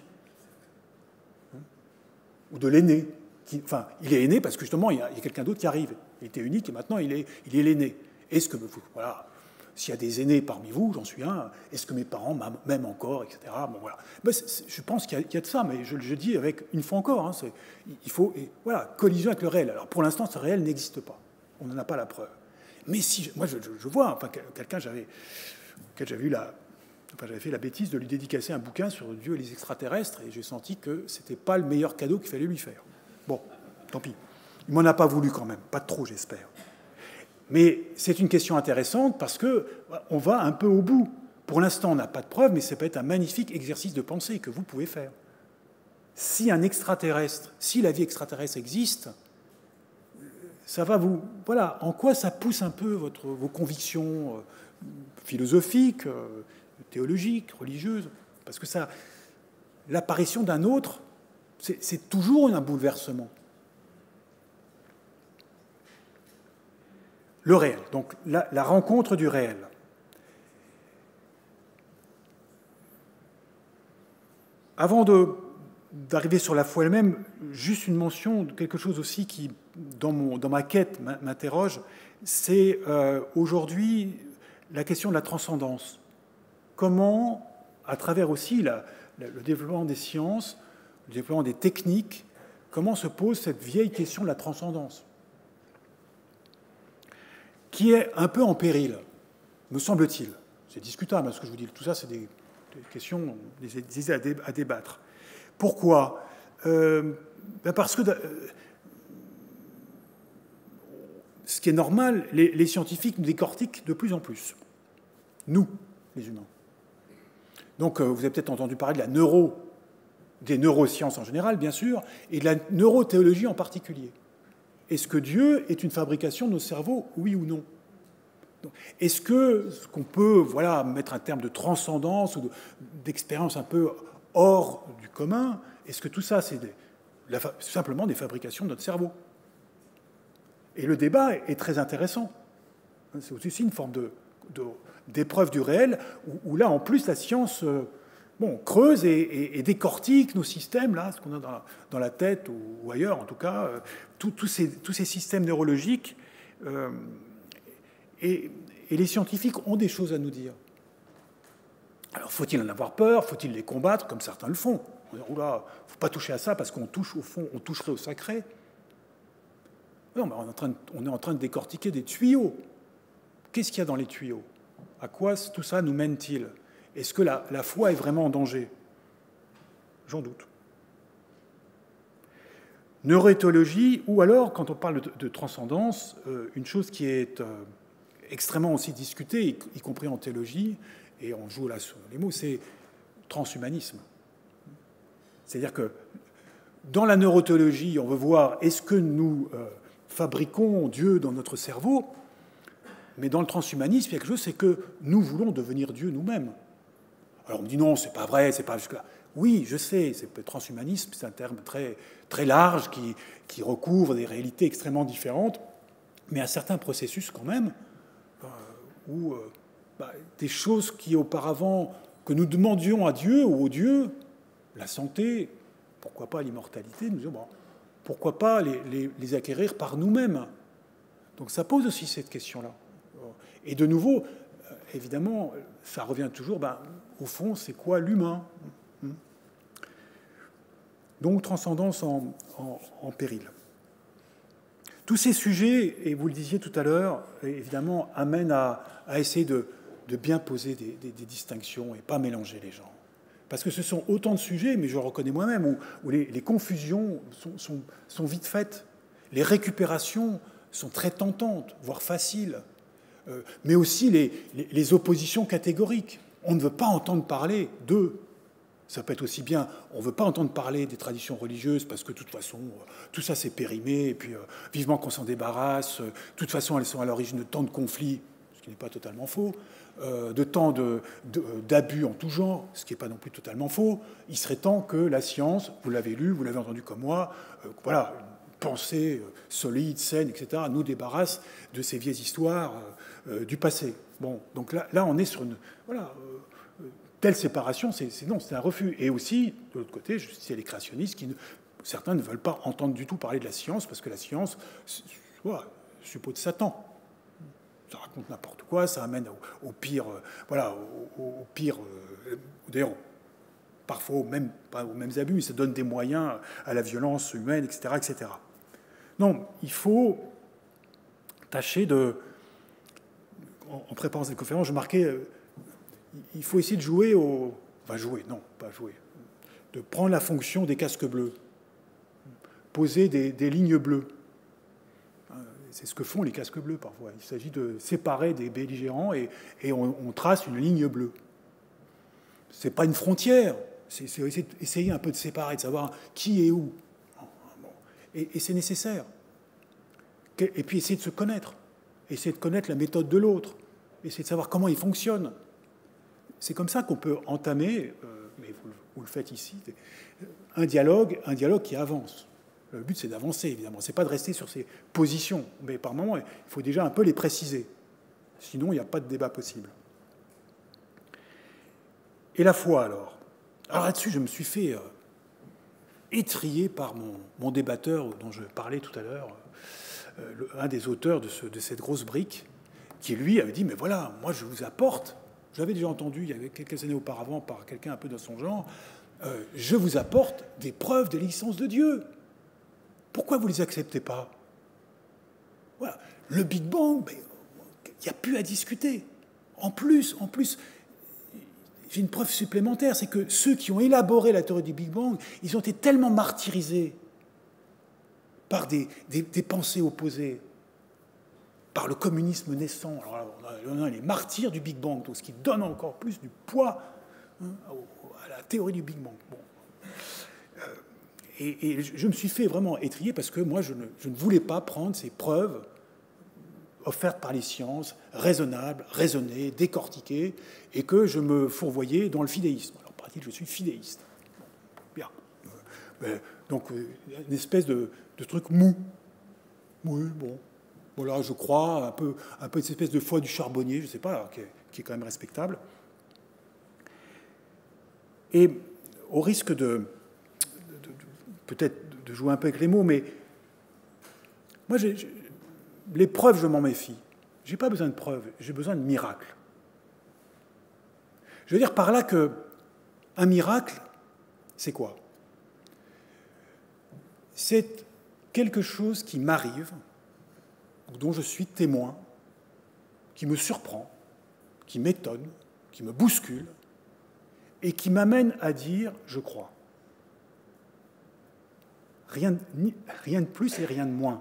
Ou de l'aîné. Qui, enfin, il est aîné parce que justement, il y a, a quelqu'un d'autre qui arrive. Il était unique et maintenant, il est, il est l'aîné. Est-ce que, voilà, s'il y a des aînés parmi vous, j'en suis un, est-ce que mes parents m'aiment encore, et cetera. Bon, voilà. Ben, je pense qu'il y, y a de ça, mais je, je dis avec, une fois encore, hein, il faut, et, voilà, collision avec le réel. Alors, pour l'instant, ce réel n'existe pas. On n'en a pas la preuve. Mais si, moi, je, je vois, enfin, quelqu'un, j'avais, j'avais eu la... Enfin, j'avais fait la bêtise de lui dédicacer un bouquin sur Dieu et les extraterrestres, et j'ai senti que ce n'était pas le meilleur cadeau qu'il fallait lui faire. Bon, tant pis. Il ne m'en a pas voulu quand même, pas trop, j'espère. Mais c'est une question intéressante parce qu'on va un peu au bout. Pour l'instant, on n'a pas de preuves, mais ça peut être un magnifique exercice de pensée que vous pouvez faire. Si un extraterrestre, si la vie extraterrestre existe, ça va vous... Voilà, en quoi ça pousse un peu votre, vos convictions philosophiques, théologiques, religieuses? Parce que ça, l'apparition d'un autre, c'est, c'est toujours un bouleversement. Le réel, donc la, la rencontre du réel. Avant de, d'arriver sur la foi elle-même, juste une mention de quelque chose aussi qui dans, mon, dans ma quête m'interroge, c'est euh, aujourd'hui la question de la transcendance. Comment, à travers aussi la, la, le développement des sciences, le développement des techniques, comment se pose cette vieille question de la transcendance, qui est un peu en péril, me semble-t-il. C'est discutable, hein, ce que je vous dis. Tout ça, c'est des, des questions, des, des idées à, dé, à débattre. Pourquoi euh, ben Parce que, euh, ce qui est normal, les, les scientifiques nous décortiquent de plus en plus. Nous, les humains. Donc, euh, vous avez peut-être entendu parler de la neuro, des neurosciences en général, bien sûr, et de la neurothéologie en particulier. Est-ce que Dieu est une fabrication de nos cerveaux, oui ou non? Est-ce que ce qu'on peut voilà, mettre un terme de transcendance ou d'expérience un peu hors du commun, est-ce que tout ça, c'est des, la, simplement des fabrications de notre cerveau? Et le débat est très intéressant. C'est aussi une forme de, de, d'épreuve du réel, où, où là, en plus, la science euh, bon, creuse et, et, et décortique nos systèmes, là, ce qu'on a dans la, dans la tête ou, ou ailleurs, en tout cas, euh, tous ces, tous ces systèmes neurologiques. Euh, et, et les scientifiques ont des choses à nous dire. Alors, faut-il en avoir peur? Faut-il les combattre, comme certains le font? Oula, il ne faut pas toucher à ça, parce qu'on touche, au fond, on toucherait au sacré. Non, mais on est en train de, on est en train de décortiquer des tuyaux. Qu'est-ce qu'il y a dans les tuyaux? À quoi tout ça nous mène-t-il? Est-ce que la, la foi est vraiment en danger? J'en doute. Neuroéthologie, ou alors, quand on parle de, de transcendance, euh, une chose qui est euh, extrêmement aussi discutée, y, y compris en théologie, et on joue là sur les mots, c'est transhumanisme. C'est-à-dire que dans la neurothéologie, on veut voir est-ce que nous euh, fabriquons Dieu dans notre cerveau, mais dans le transhumanisme, il y a quelque chose, c'est que nous voulons devenir Dieu nous-mêmes. Alors on me dit non, c'est pas vrai, c'est pas jusque-là. Oui, je sais, c'est, le transhumanisme, c'est un terme très, très large qui, qui recouvre des réalités extrêmement différentes, mais un certain processus quand même, euh, où euh, bah, des choses qui auparavant, que nous demandions à Dieu ou au Dieu, la santé, pourquoi pas l'immortalité, nous disons, bon, pourquoi pas les, les, les acquérir par nous-mêmes? Donc ça pose aussi cette question-là. Et de nouveau, évidemment, ça revient toujours, ben, au fond, c'est quoi l'humain? Donc transcendance en, en, en péril. Tous ces sujets, et vous le disiez tout à l'heure, évidemment, amènent à, à essayer de, de bien poser des, des, des distinctions et pas mélanger les gens. Parce que ce sont autant de sujets, mais je le reconnais moi-même, où, où les, les confusions sont, sont, sont vite faites. Les récupérations sont très tentantes, voire faciles. Euh, mais aussi les, les, les oppositions catégoriques. On ne veut pas entendre parler d'eux. Ça peut être aussi bien, on ne veut pas entendre parler des traditions religieuses parce que de toute façon, tout ça c'est périmé, et puis euh, vivement qu'on s'en débarrasse. De toute façon, elles sont à l'origine de tant de conflits, ce qui n'est pas totalement faux, euh, de tant de, de, d'abus en tout genre, ce qui n'est pas non plus totalement faux. Il serait temps que la science, vous l'avez lu, vous l'avez entendu comme moi, euh, voilà, une pensée solide, saine, et cetera, nous débarrasse de ces vieilles histoires euh, euh, du passé. Bon, donc là, là, on est sur une... Voilà, euh, telle séparation, c'est, c'est non, c'est un refus. Et aussi, de l'autre côté, il y a les créationnistes qui, ne, certains ne veulent pas entendre du tout parler de la science, parce que la science, voilà, suppose de Satan. Ça raconte n'importe quoi, ça amène au, au pire, euh, voilà, au, au pire, euh, d'ailleurs, parfois aux mêmes, pas aux mêmes abus, mais ça donne des moyens à la violence humaine, et cetera, et cetera. Non, il faut tâcher de... En, en préparant cette conférence, je marquais... Euh, il faut essayer de jouer au... Enfin, jouer, non, pas jouer. De prendre la fonction des casques bleus. Poser des, des lignes bleues. C'est ce que font les casques bleus, parfois. Il s'agit de séparer des belligérants et, et on, on trace une ligne bleue. Ce n'est pas une frontière. C'est, c'est essayer, essayer un peu de séparer, de savoir qui est où. Et, et c'est nécessaire. Et puis essayer de se connaître. Essayer de connaître la méthode de l'autre. Essayer de savoir comment il fonctionne. C'est comme ça qu'on peut entamer, euh, mais vous, vous le faites ici, un dialogue, un dialogue qui avance. Le but, c'est d'avancer, évidemment. Ce n'est pas de rester sur ses positions, mais par moments, il faut déjà un peu les préciser. Sinon, il n'y a pas de débat possible. Et la foi, alors. Alors là-dessus, je me suis fait... Euh, étrillé par mon, mon débatteur dont je parlais tout à l'heure, euh, le, un des auteurs de, ce, de cette grosse brique, qui lui avait dit, mais voilà, moi je vous apporte, je l'avais déjà entendu il y avait quelques années auparavant par quelqu'un un peu dans son genre, euh, je vous apporte des preuves de l'existence de Dieu. Pourquoi vous ne les acceptez pas? Voilà. Le Big Bang, il n'y a plus à discuter. En plus, en plus, j'ai une preuve supplémentaire, c'est que ceux qui ont élaboré la théorie du Big Bang, ils ont été tellement martyrisés par des, des, des pensées opposées, par le communisme naissant. Alors, on a les martyrs du Big Bang, ce qui donne encore plus du poids hein, à la théorie du Big Bang. Bon. Euh, et, et je me suis fait vraiment étrier parce que moi, je ne, je ne voulais pas prendre ces preuves offertes par les sciences, raisonnables, raisonnées, décortiquées, et que je me fourvoyais dans le fidéisme. Alors, en pratique, je suis fidéiste. Bon, bien. Euh, donc, une espèce de, de truc mou. Oui, bon. Voilà, je crois, un peu, un peu cette espèce de foi du charbonnier, je ne sais pas, qui est, qui est quand même respectable. Et au risque de, de, de, de peut-être de jouer un peu avec les mots, mais moi, j'ai, j'ai, les preuves, je m'en méfie. Je n'ai pas besoin de preuves, j'ai besoin de miracles. Je veux dire par là que un miracle, c'est quoi? C'est quelque chose qui m'arrive, dont je suis témoin, qui me surprend, qui m'étonne, qui me bouscule, et qui m'amène à dire « je crois ». Rien, rien de plus et rien de moins.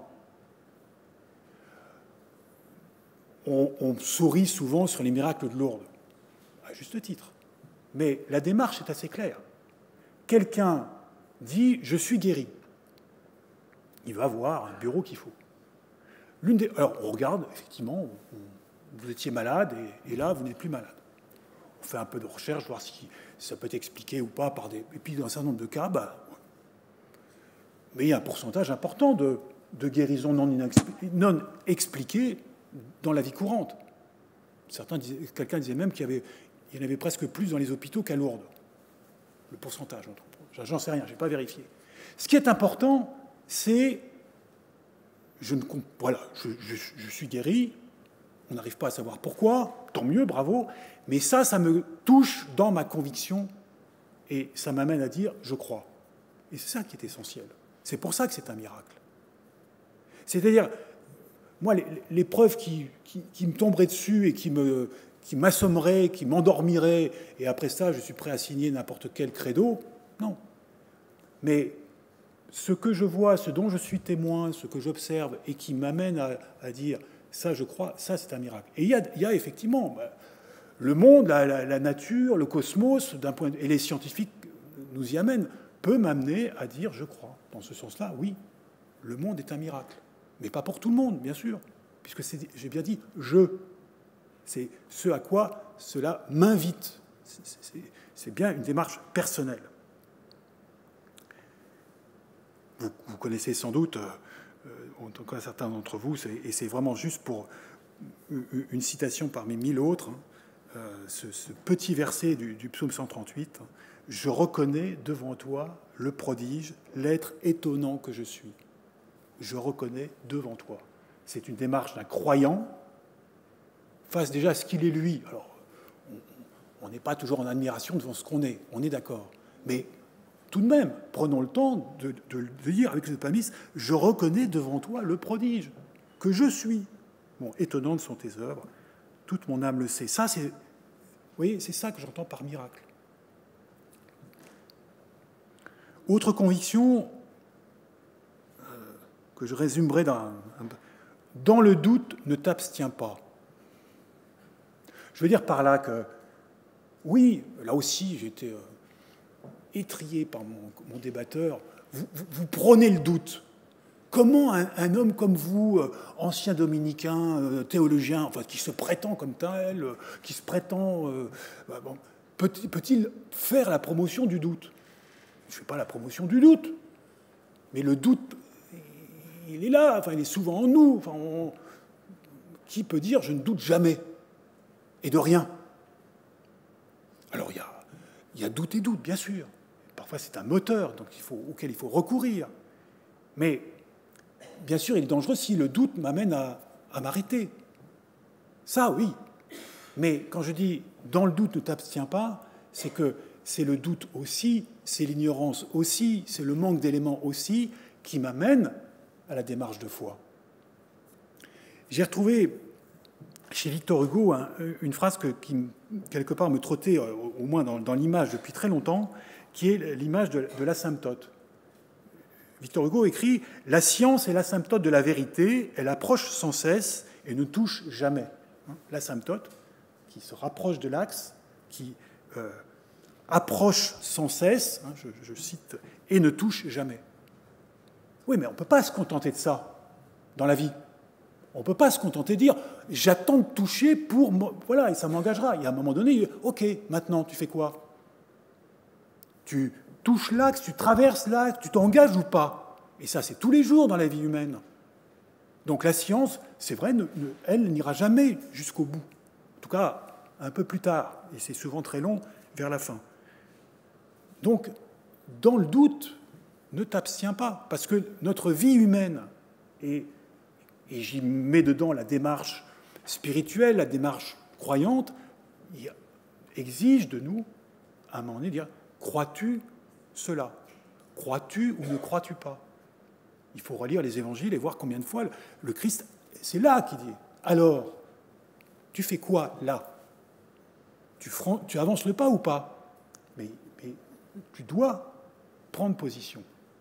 On, on sourit souvent sur les miracles de Lourdes, à juste titre. Mais la démarche est assez claire. Quelqu'un dit « je suis guéri ». Il va avoir un bureau qu'il faut. L'une des... Alors, on regarde, effectivement, on... vous étiez malade et, et là, vous n'êtes plus malade. On fait un peu de recherche, voir si ça peut être expliqué ou pas par des... Et puis, dans un certain nombre de cas, bah... mais il y a un pourcentage important de, de guérisons non, non expliquées dans la vie courante. Certains disaient... Quelqu'un disait même qu'il y, avait... il y en avait presque plus dans les hôpitaux qu'à Lourdes. Le pourcentage, j'en sais rien, je n'ai pas vérifié. Ce qui est important, c'est... Je, ne, voilà, je, je, je suis guéri, on n'arrive pas à savoir pourquoi, tant mieux, bravo, mais ça, ça me touche dans ma conviction et ça m'amène à dire « je crois ». Et c'est ça qui est essentiel. C'est pour ça que c'est un miracle. C'est-à-dire, moi, les, les preuves qui, qui, qui me tomberaient dessus et qui, me, qui m'assommeraient, qui m'endormiraient, et après ça, je suis prêt à signer n'importe quel credo, non. Mais... ce que je vois, ce dont je suis témoin, ce que j'observe et qui m'amène à, à dire « ça, je crois, ça, c'est un miracle ». Et il y a, il y a effectivement bah, le monde, la, la, la nature, le cosmos, d'un point de, et les scientifiques nous y amènent, peut m'amener à dire « je crois ». Dans ce sens-là, oui, le monde est un miracle. Mais pas pour tout le monde, bien sûr, puisque c'est, j'ai bien dit « je ». C'est ce à quoi cela m'invite. C'est, c'est, c'est bien une démarche personnelle. Vous, vous connaissez sans doute, euh, en tout cas certains d'entre vous, c'est, et c'est vraiment juste pour une citation parmi mille autres, hein, euh, ce, ce petit verset du, du psaume cent trente-huit, « Je reconnais devant toi le prodige, l'être étonnant que je suis. Je reconnais devant toi. » C'est une démarche d'un croyant face déjà à ce qu'il est lui. Alors, on n'est pas toujours en admiration devant ce qu'on est, on est d'accord, mais tout de même, prenons le temps de, de, de dire avec cette palmis, je reconnais devant toi le prodige que je suis. Bon, étonnantes sont tes œuvres, toute mon âme le sait. Ça, c'est, vous voyez, c'est ça que j'entends par miracle. Autre conviction euh, que je résumerai dans, dans le doute, ne t'abstiens pas. Je veux dire par là que, oui, là aussi, j'étais euh, étrié par mon, mon débatteur, vous, vous, vous prenez le doute. Comment un, un homme comme vous, euh, ancien dominicain, euh, théologien, enfin, qui se prétend comme tel, euh, qui se prétend, euh, bah, bon, peut, peut-il faire la promotion du doute? Je ne fais pas la promotion du doute, mais le doute, il est là, enfin, il est souvent en nous. Enfin, on, qui peut dire « je ne doute jamais » et de rien? Alors, il y a, il y a doute et doute, bien sûr. parfois c'est un moteur donc il faut, auquel il faut recourir. Mais bien sûr, il est dangereux si le doute m'amène à, à m'arrêter. Ça, oui. Mais quand je dis « dans le doute, ne t'abstiens pas », c'est que c'est le doute aussi, c'est l'ignorance aussi, c'est le manque d'éléments aussi qui m'amène à la démarche de foi. J'ai retrouvé chez Victor Hugo un, une phrase que, qui, quelque part, me trottait, au moins dans, dans l'image depuis très longtemps, qui est l'image de, de l'asymptote. Victor Hugo écrit « La science est l'asymptote de la vérité, elle approche sans cesse et ne touche jamais. » L'asymptote, qui se rapproche de l'axe, qui euh, approche sans cesse, hein, je, je cite, et ne touche jamais. Oui, mais on ne peut pas se contenter de ça dans la vie. On ne peut pas se contenter de dire « j'attends de toucher pour... voilà, et ça m'engagera ». Il y a un moment donné, « ok, maintenant, tu fais quoi ? Tu touches l'axe, tu traverses l'axe, tu t'engages ou pas ? Et ça, c'est tous les jours dans la vie humaine. Donc la science, c'est vrai, ne, ne, elle n'ira jamais jusqu'au bout. En tout cas, un peu plus tard, et c'est souvent très long, vers la fin. Donc, dans le doute, ne t'abstiens pas, parce que notre vie humaine, et, et j'y mets dedans la démarche spirituelle, la démarche croyante, exige de nous, à un moment donné, de dire « crois-tu cela ? Crois-tu ou ne crois-tu pas ?» Il faut relire les évangiles et voir combien de fois le Christ, c'est là qu'il dit « alors, tu fais quoi là ? Tu, franc, tu avances le pas ou pas ? mais, mais tu dois prendre position.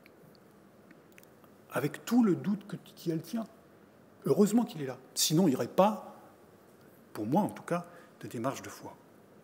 Avec tout le doute que, qui elle tient. Heureusement qu'il est là. Sinon, il n'y aurait pas, pour moi en tout cas, de démarche de foi.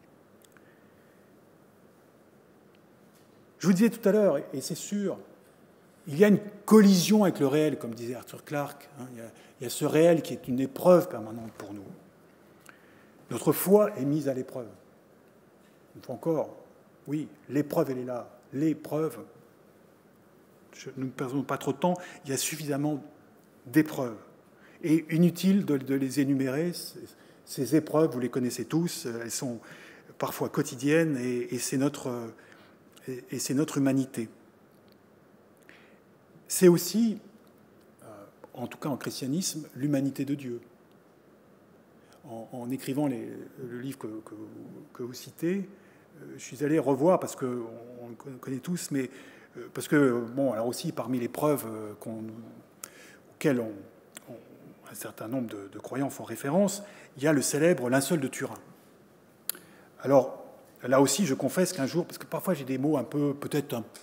Je vous disais tout à l'heure, et c'est sûr, il y a une collision avec le réel, comme disait Arthur Clarke. Hein, il y a, il y a ce réel qui est une épreuve permanente pour nous. Notre foi est mise à l'épreuve. Une fois encore, oui, l'épreuve, elle est là. L'épreuve, je, nous ne perdons pas trop de temps, il y a suffisamment d'épreuves. Et inutile de, de les énumérer, ces, ces épreuves, vous les connaissez tous, elles sont parfois quotidiennes et, et c'est notre, et, et c'est notre humanité. C'est aussi, euh, en tout cas en christianisme, l'humanité de Dieu. En, en écrivant les, le livre que, que, que vous citez, euh, je suis allé revoir, parce qu'on on le connaît tous, mais euh, parce que, bon, alors aussi, parmi les preuves euh, qu'on, auxquelles on, on, un certain nombre de, de croyants font référence, il y a le célèbre linceul de Turin. Alors, là aussi, je confesse qu'un jour, parce que parfois j'ai des mots un peu, peut-être un,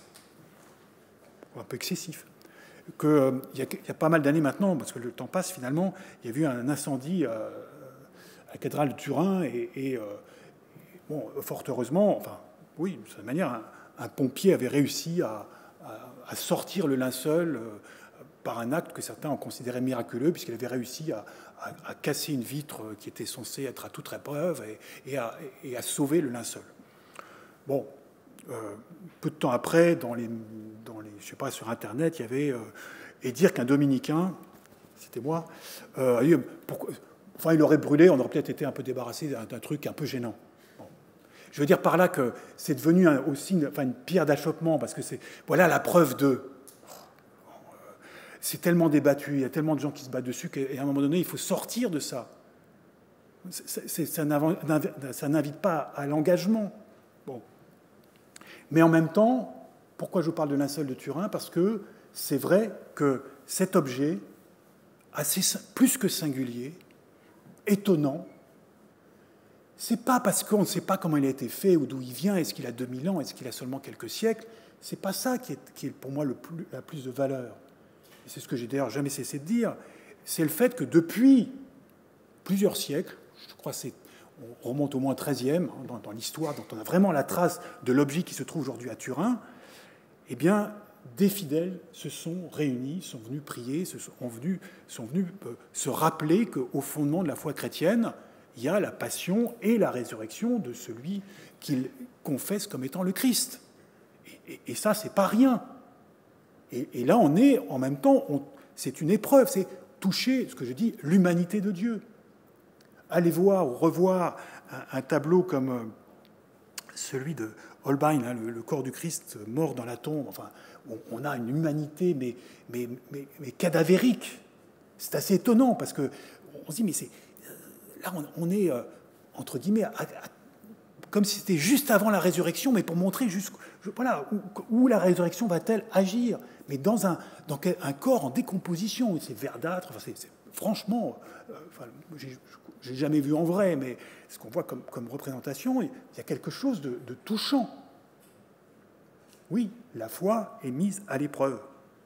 un peu excessifs, qu'il euh, y, y a pas mal d'années maintenant, parce que le temps passe finalement, il y a eu un incendie euh, à la cathédrale de Turin, et, et euh, bon, fort heureusement, enfin, oui, de cette manière, un, un pompier avait réussi à, à, à sortir le linceul euh, par un acte que certains ont considéré miraculeux, puisqu'il avait réussi à, à, à casser une vitre qui était censée être à toute épreuve et, et, à, et à sauver le linceul. Bon, euh, peu de temps après, dans les, dans les, je sais pas, sur Internet, il y avait euh, et dire qu'un dominicain, c'était moi, euh, pourquoi, enfin, il aurait brûlé, on aurait peut-être été un peu débarrassé d'un, d'un truc un peu gênant. Bon. Je veux dire par là que c'est devenu un, aussi une, enfin, une pierre d'achoppement, parce que c'est, voilà la preuve de. C'est tellement débattu, il y a tellement de gens qui se battent dessus qu'à un moment donné, il faut sortir de ça. C'est, c'est, ça, ça n'invite pas à l'engagement. Bon. Mais en même temps, pourquoi je vous parle de linceul de Turin ? Parce que c'est vrai que cet objet, assez, plus que singulier, étonnant, c'est pas parce qu'on ne sait pas comment il a été fait ou d'où il vient, est-ce qu'il a deux mille ans, est-ce qu'il a seulement quelques siècles, c'est pas ça qui est, qui est pour moi le plus, la plus de valeur. Et c'est ce que j'ai d'ailleurs jamais cessé de dire, c'est le fait que depuis plusieurs siècles, je crois que c'est, on remonte au moins treizième dans, dans l'histoire, dont on a vraiment la trace de l'objet qui se trouve aujourd'hui à Turin, eh bien, des fidèles se sont réunis, sont venus prier, se sont venus, sont venus euh, se rappeler qu'au fondement de la foi chrétienne, il y a la passion et la résurrection de celui qu'ils confessent comme étant le Christ. Et, et, et ça, c'est pas rien. Et, et là, on est, en même temps, on, c'est une épreuve, c'est toucher, ce que je dis, l'humanité de Dieu. Allez voir ou revoir un, un tableau comme euh, celui de Holbein, hein, le, le corps du Christ mort dans la tombe. Enfin, on, on a une humanité, mais, mais, mais, mais cadavérique. C'est assez étonnant, parce qu'on se dit, mais c'est, là, on, on est, euh, entre guillemets, à, à, comme si c'était juste avant la résurrection, mais pour montrer jusqu'où, voilà, où, où la résurrection va-t-elle agir, mais dans un, dans un corps en décomposition. C'est verdâtre, enfin, c'est, c'est, franchement, euh, enfin, j'ai, j'ai jamais vu en vrai, mais ce qu'on voit comme, comme représentation, il y a quelque chose de, de touchant. Oui, la foi est mise à l'épreuve.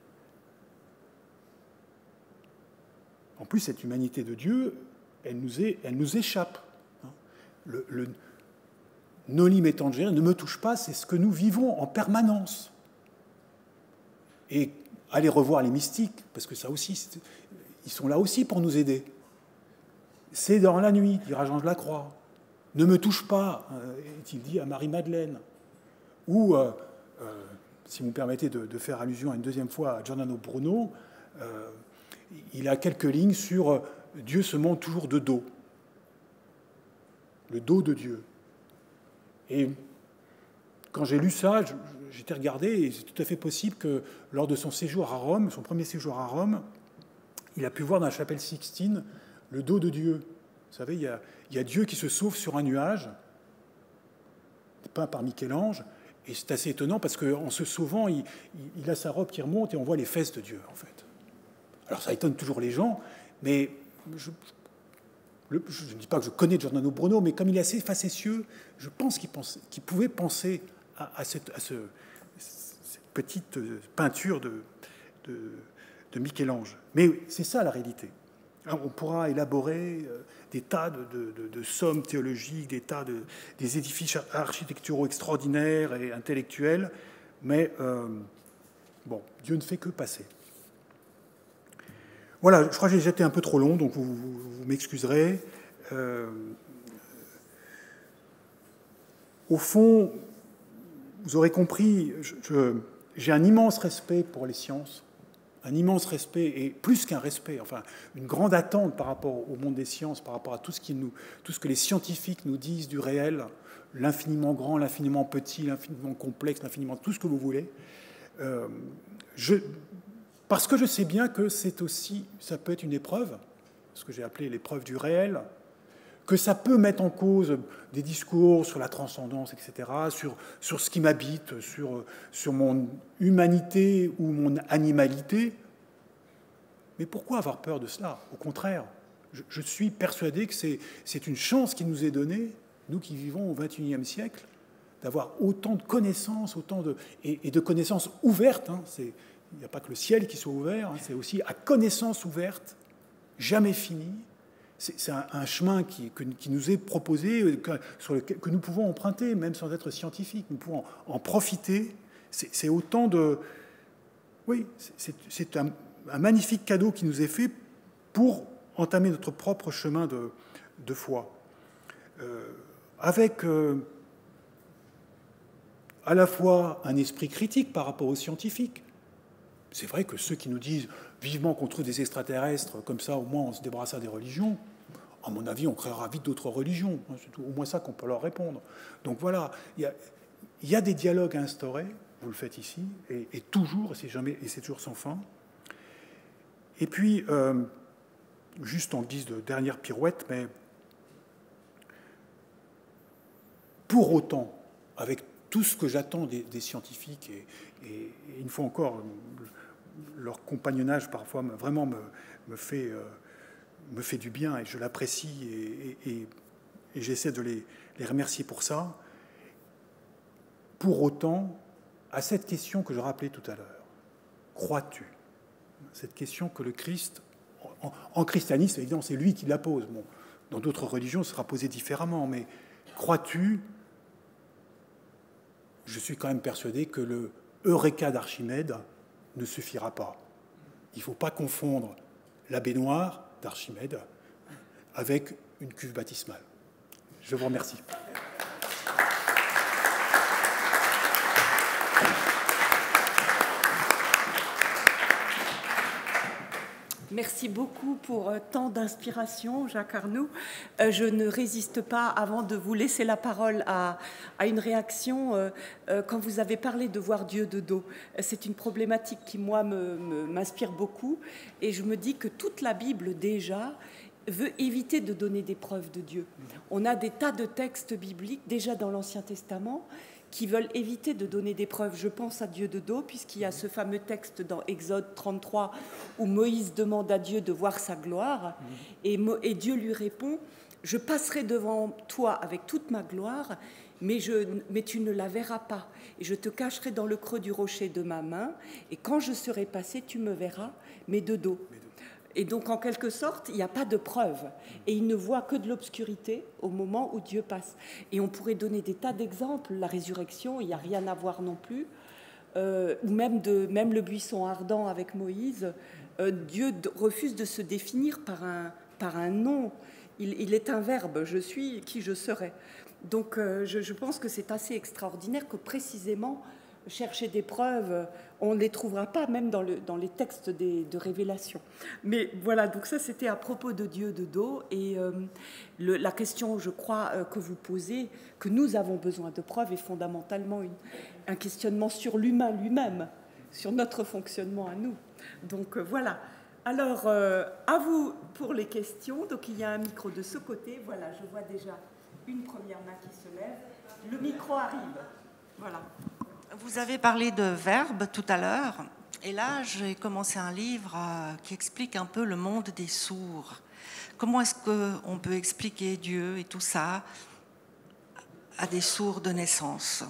En plus, cette humanité de Dieu, elle nous, est, elle nous échappe. Le, le noli me tangere, ne me touche pas, c'est ce que nous vivons en permanence. Et allez revoir les mystiques, parce que ça aussi, ils sont là aussi pour nous aider. C'est dans la nuit, dira Jean de la Croix. Ne me touche pas, est-il dit à Marie-Madeleine. Ou, euh, euh, si vous me permettez de, de faire allusion à une deuxième fois à Giordano Bruno, euh, il a quelques lignes sur euh, Dieu se montre toujours de dos. Le dos de Dieu. Et quand j'ai lu ça, j'étais regardé, et c'est tout à fait possible que lors de son séjour à Rome, son premier séjour à Rome, il a pu voir dans la chapelle Sixtine le dos de Dieu. Vous savez, il y a, il y a Dieu qui se sauve sur un nuage, peint par Michel-Ange, et c'est assez étonnant parce qu'en se sauvant, il, il a sa robe qui remonte et on voit les fesses de Dieu, en fait. Alors ça étonne toujours les gens, mais je, je ne dis pas que je connais Giordano Bruno, mais comme il est assez facétieux, je pense qu'il, pense, qu'il pouvait penser à, à, cette, à ce, cette petite peinture de, de, de Michel-Ange. Mais c'est ça la réalité. On pourra élaborer des tas de, de, de, de sommes théologiques, des tas de des édifices architecturaux extraordinaires et intellectuels, mais euh, bon, Dieu ne fait que passer. Voilà, je crois que j'ai été un peu trop long, donc vous, vous, vous m'excuserez. Euh, au fond, vous aurez compris, je, je, j'ai un immense respect pour les sciences. Un immense respect, et plus qu'un respect, enfin, une grande attente par rapport au monde des sciences, par rapport à tout ce, qui nous, tout ce que les scientifiques nous disent du réel, l'infiniment grand, l'infiniment petit, l'infiniment complexe, l'infiniment tout ce que vous voulez. Euh, je, parce que je sais bien que c'est aussi, ça peut être une épreuve, ce que j'ai appelé l'épreuve du réel, que ça peut mettre en cause des discours sur la transcendance, et cetera, sur, sur ce qui m'habite, sur, sur mon humanité ou mon animalité. Mais pourquoi avoir peur de cela? Au contraire, je, je suis persuadé que c'est, c'est une chance qui nous est donnée, nous qui vivons au vingt et unième siècle, d'avoir autant de connaissances, autant de, et, et de connaissances ouvertes. Hein, c'est, il n'y a pas que le ciel qui soit ouvert, hein, c'est aussi à connaissance ouverte, jamais finie. C'est un, un chemin qui, que, qui nous est proposé, que, sur lequel, que nous pouvons emprunter, même sans être scientifiques. Nous pouvons en, en profiter. C'est autant de... Oui, c'est un, un magnifique cadeau qui nous est fait pour entamer notre propre chemin de, de foi. Euh, avec euh, à la fois un esprit critique par rapport aux scientifiques. C'est vrai que ceux qui nous disent vivement qu'on trouve des extraterrestres, comme ça au moins on se débarrassera des religions, à mon avis on créera vite d'autres religions, c'est au moins ça qu'on peut leur répondre. Donc voilà, il y a, il y a des dialogues à instaurer, vous le faites ici, et, et toujours, et c'est jamais, et c'est toujours sans fin. Et puis, euh, juste en guise de dernière pirouette, mais pour autant, avec tout ce que j'attends des, des scientifiques, et, et, et une fois encore, leur compagnonnage parfois me, vraiment me, me, fait, euh, me fait du bien et je l'apprécie et, et, et, et j'essaie de les, les remercier pour ça. Pour autant, à cette question que je rappelais tout à l'heure, crois-tu? Cette question que le Christ, en, en christianisme, évidemment, c'est lui qui la pose. Bon, dans d'autres religions, ce sera posé différemment, mais crois-tu? Je suis quand même persuadé que le Eureka d'Archimède ne suffira pas. Il ne faut pas confondre la baignoire d'Archimède avec une cuve baptismale. Je vous remercie. Merci beaucoup pour euh, tant d'inspiration, Jacques Arnoux. Euh, je ne résiste pas, avant de vous laisser la parole, à, à une réaction. Euh, euh, quand vous avez parlé de voir Dieu de dos, c'est une problématique qui, moi, me, me, m'inspire beaucoup. Et je me dis que toute la Bible, déjà, veut éviter de donner des preuves de Dieu. On a des tas de textes bibliques, déjà dans l'Ancien Testament, qui veulent éviter de donner des preuves. Je pense à Dieu de dos, puisqu'il y a ce fameux texte dans Exode trente-trois où Moïse demande à Dieu de voir sa gloire, et, Mo- et Dieu lui répond « Je passerai devant toi avec toute ma gloire, mais, je, mais tu ne la verras pas. Et je te cacherai dans le creux du rocher de ma main, et quand je serai passé, tu me verras, mais de dos. » Et donc, en quelque sorte, il n'y a pas de preuve. Et il ne voit que de l'obscurité au moment où Dieu passe. Et on pourrait donner des tas d'exemples. La résurrection, il n'y a rien à voir non plus. Euh, ou même, de, même le buisson ardent avec Moïse. Euh, Dieu de, refuse de se définir par un, par un nom. Il, il est un verbe. Je suis qui je serai. Donc, euh, je, je pense que c'est assez extraordinaire que précisément, chercher des preuves, on ne les trouvera pas même dans, le, dans les textes des, de révélation. Mais voilà, donc ça c'était à propos de Dieu de dos. Et euh, le, la question, je crois, euh, que vous posez, que nous avons besoin de preuves, est fondamentalement une, un questionnement sur l'humain lui-même, sur notre fonctionnement à nous. Donc euh, voilà. Alors, euh, à vous pour les questions. Donc il y a un micro de ce côté. Voilà, je vois déjà une première main qui se lève. Le micro arrive. Voilà. Vous avez parlé de verbes tout à l'heure, et là j'ai commencé un livre euh, qui explique un peu le monde des sourds. Comment est-ce qu'on peut expliquer Dieu et tout ça à des sourds de naissance?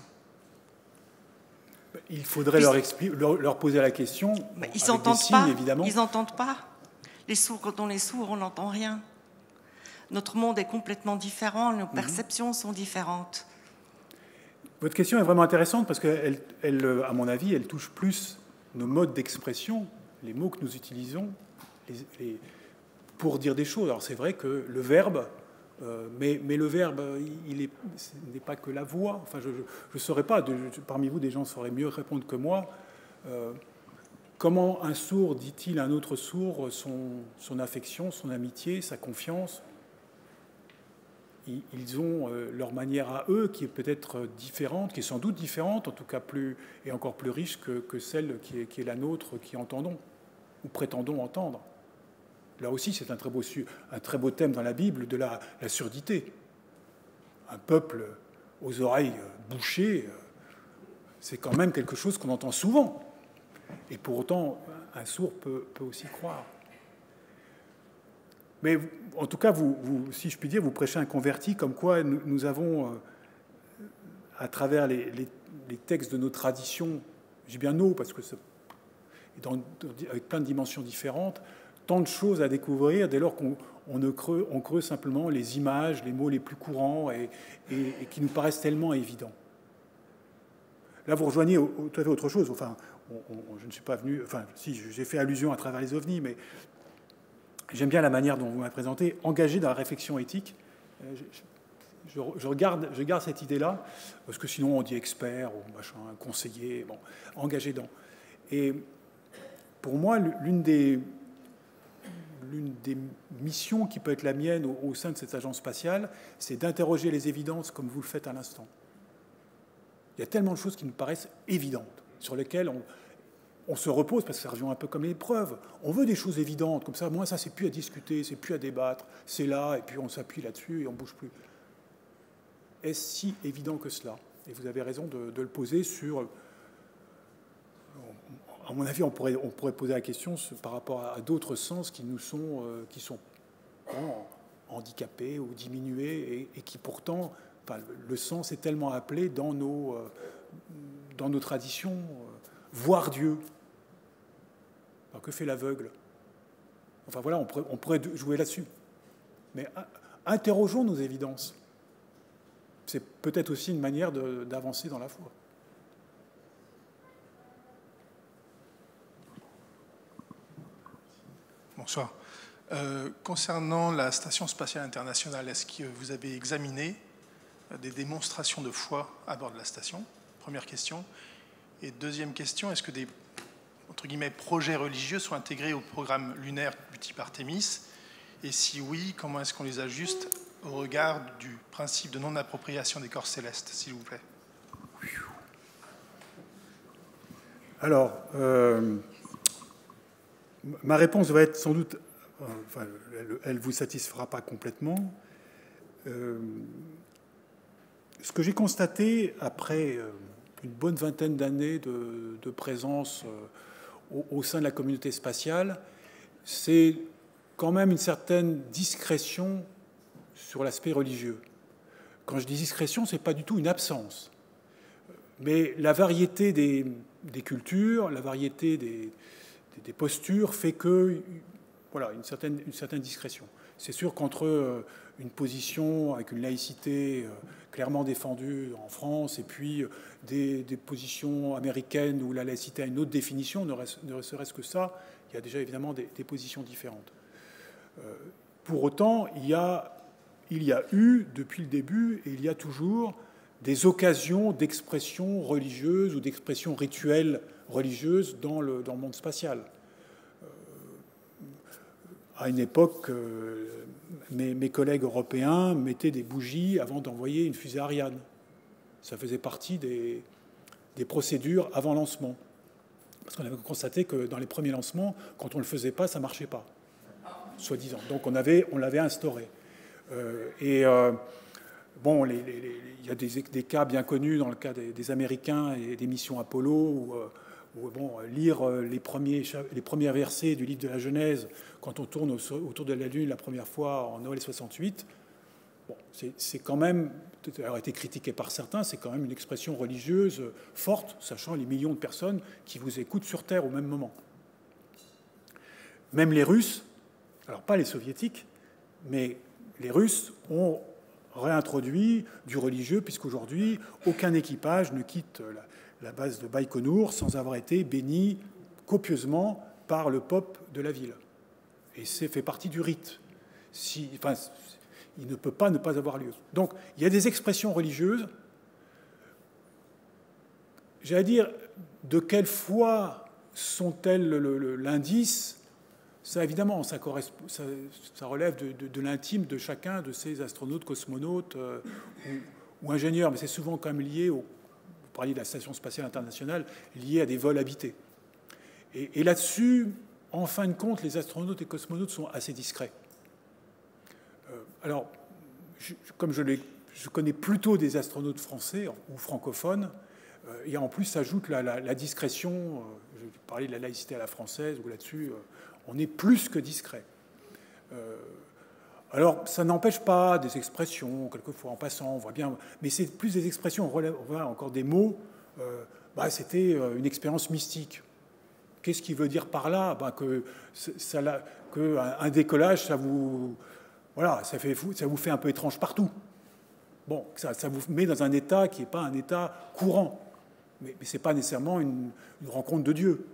Il faudrait leur, leur, leur poser la question. Mais bon, ils avec n'entendent des signes, pas. Évidemment. Ils n'entendent pas. Les sourds, quand on est sourd, on n'entend rien. Notre monde est complètement différent, nos perceptions mm-hmm. sont différentes. Votre question est vraiment intéressante parce qu'elle, elle, à mon avis, elle touche plus nos modes d'expression, les mots que nous utilisons les, les, pour dire des choses. Alors c'est vrai que le verbe, euh, mais, mais le verbe, il est, ce n'est pas que la voix. Enfin, je ne saurais pas, de, parmi vous, des gens sauraient mieux répondre que moi. Euh, comment un sourd dit-il à un autre sourd son, son affection, son amitié, sa confiance ? Ils ont leur manière à eux qui est peut-être différente, qui est sans doute différente, en tout cas plus, et encore plus riche que, que celle qui est, qui est la nôtre, qui entendons ou prétendons entendre. Là aussi, c'est un très beau, un très beau thème dans la Bible de la, la surdité. Un peuple aux oreilles bouchées, c'est quand même quelque chose qu'on entend souvent. Et pour autant, un sourd peut, peut aussi croire. Mais en tout cas, vous, vous, si je puis dire, vous prêchez un converti, comme quoi nous, nous avons, euh, à travers les, les, les textes de nos traditions, j'ai bien nos, parce que c'est dans, avec plein de dimensions différentes, tant de choses à découvrir dès lors qu'on on ne creuse, on creuse simplement les images, les mots les plus courants et, et, et qui nous paraissent tellement évidents. Là, vous rejoignez tout à fait autre chose. Enfin, on, on, je ne suis pas venu... Enfin, si, j'ai fait allusion à travers les ovnis, mais... J'aime bien la manière dont vous m'avez présenté, engagé dans la réflexion éthique. Je, je, je, regarde, je garde cette idée-là, parce que sinon on dit expert ou machin, conseiller, bon, engagé dans. Et pour moi, l'une des, l'une des missions qui peut être la mienne au, au sein de cette agence spatiale, c'est d'interroger les évidences comme vous le faites à l'instant. Il y a tellement de choses qui nous paraissent évidentes, sur lesquelles on... On se repose parce que ça revient un peu comme l'épreuve. On veut des choses évidentes, comme ça, moi, ça, c'est plus à discuter, c'est plus à débattre, c'est là, et puis on s'appuie là-dessus et on ne bouge plus. Est-ce si évident que cela? Et vous avez raison de, de le poser sur... À mon avis, on pourrait, on pourrait poser la question par rapport à, à d'autres sens qui nous sont, euh, qui sont bon, handicapés ou diminués, et, et qui pourtant, enfin, le sens est tellement appelé dans nos, euh, dans nos traditions. Euh, voir Dieu. Alors, que fait l'aveugle? Enfin voilà, on pourrait, on pourrait jouer là-dessus. Mais interrogeons nos évidences. C'est peut-être aussi une manière de, d'avancer dans la foi. Bonsoir. Euh, concernant la Station spatiale internationale, est-ce que vous avez examiné des démonstrations de foi à bord de la station? Première question. Et deuxième question, est-ce que des, entre guillemets, projets religieux sont intégrés au programme lunaire du type Artemis? Et si oui, comment est-ce qu'on les ajuste au regard du principe de non-appropriation des corps célestes, s'il vous plaît? Alors, euh, ma réponse va être sans doute, enfin, elle ne vous satisfera pas complètement. Euh, ce que j'ai constaté après une bonne vingtaine d'années de, de présence au, au sein de la communauté spatiale, c'est quand même une certaine discrétion sur l'aspect religieux. Quand je dis discrétion, ce n'est pas du tout une absence. Mais la variété des, des cultures, la variété des, des postures fait que, voilà, une certaine, une certaine discrétion. C'est sûr qu'entre une position avec une laïcité clairement défendue en France et puis des, des positions américaines où la laïcité a une autre définition, ne serait-ce que ça, il y a déjà évidemment des, des positions différentes. Pour autant, il y a, il y a eu, depuis le début, et il y a toujours des occasions d'expression religieuse ou d'expression rituelle religieuse dans le, dans le monde spatial. Euh, à une époque, euh, mes, mes collègues européens mettaient des bougies avant d'envoyer une fusée Ariane. Ça faisait partie des, des procédures avant lancement. Parce qu'on avait constaté que dans les premiers lancements, quand on ne le faisait pas, ça ne marchait pas, soi-disant. Donc on, avait, on l'avait instauré. Euh, et... Euh, Bon, les, les, les, il y a des, des cas bien connus dans le cas des, des Américains et des missions Apollo, où, où bon, lire les premiers, les premiers versets du livre de la Genèse quand on tourne au, autour de la Lune la première fois en Noël soixante-huit, bon, c'est quand même, alors été critiqué par certains, c'est quand même une expression religieuse forte, sachant les millions de personnes qui vous écoutent sur Terre au même moment. Même les Russes, alors pas les Soviétiques, mais les Russes ont réintroduit du religieux, puisqu'aujourd'hui, aucun équipage ne quitte la, la base de Baïkonour sans avoir été béni copieusement par le pope de la ville. Et c'est fait partie du rite. Si, enfin, il ne peut pas ne pas avoir lieu. Donc, il y a des expressions religieuses. J'allais dire, de quelle foi sont-elles l'indice ? Ça, évidemment, ça, ça, ça relève de, de, de l'intime de chacun de ces astronautes, cosmonautes euh, ou, ou ingénieurs, mais c'est souvent quand même lié, au, vous parliez de la Station spatiale internationale, lié à des vols habités. Et, et là-dessus, en fin de compte, les astronautes et cosmonautes sont assez discrets. Euh, alors, je, comme je, les, je connais plutôt des astronautes français ou francophones, euh, et en plus s'ajoute la, la, la discrétion, euh, je parlais de la laïcité à la française, ou là-dessus... Euh, on est plus que discret. Euh, alors, ça n'empêche pas des expressions, quelquefois en passant, on voit bien, mais c'est plus des expressions, on, relève, on voit encore des mots. Euh, bah, c'était une expérience mystique. Qu'est-ce qu'il veut dire par là? Bah, que ça, que un décollage, ça vous, voilà, ça, fait, ça vous fait un peu étrange partout. Bon, ça, ça vous met dans un état qui n'est pas un état courant, mais, mais ce n'est pas nécessairement une, une rencontre de Dieu.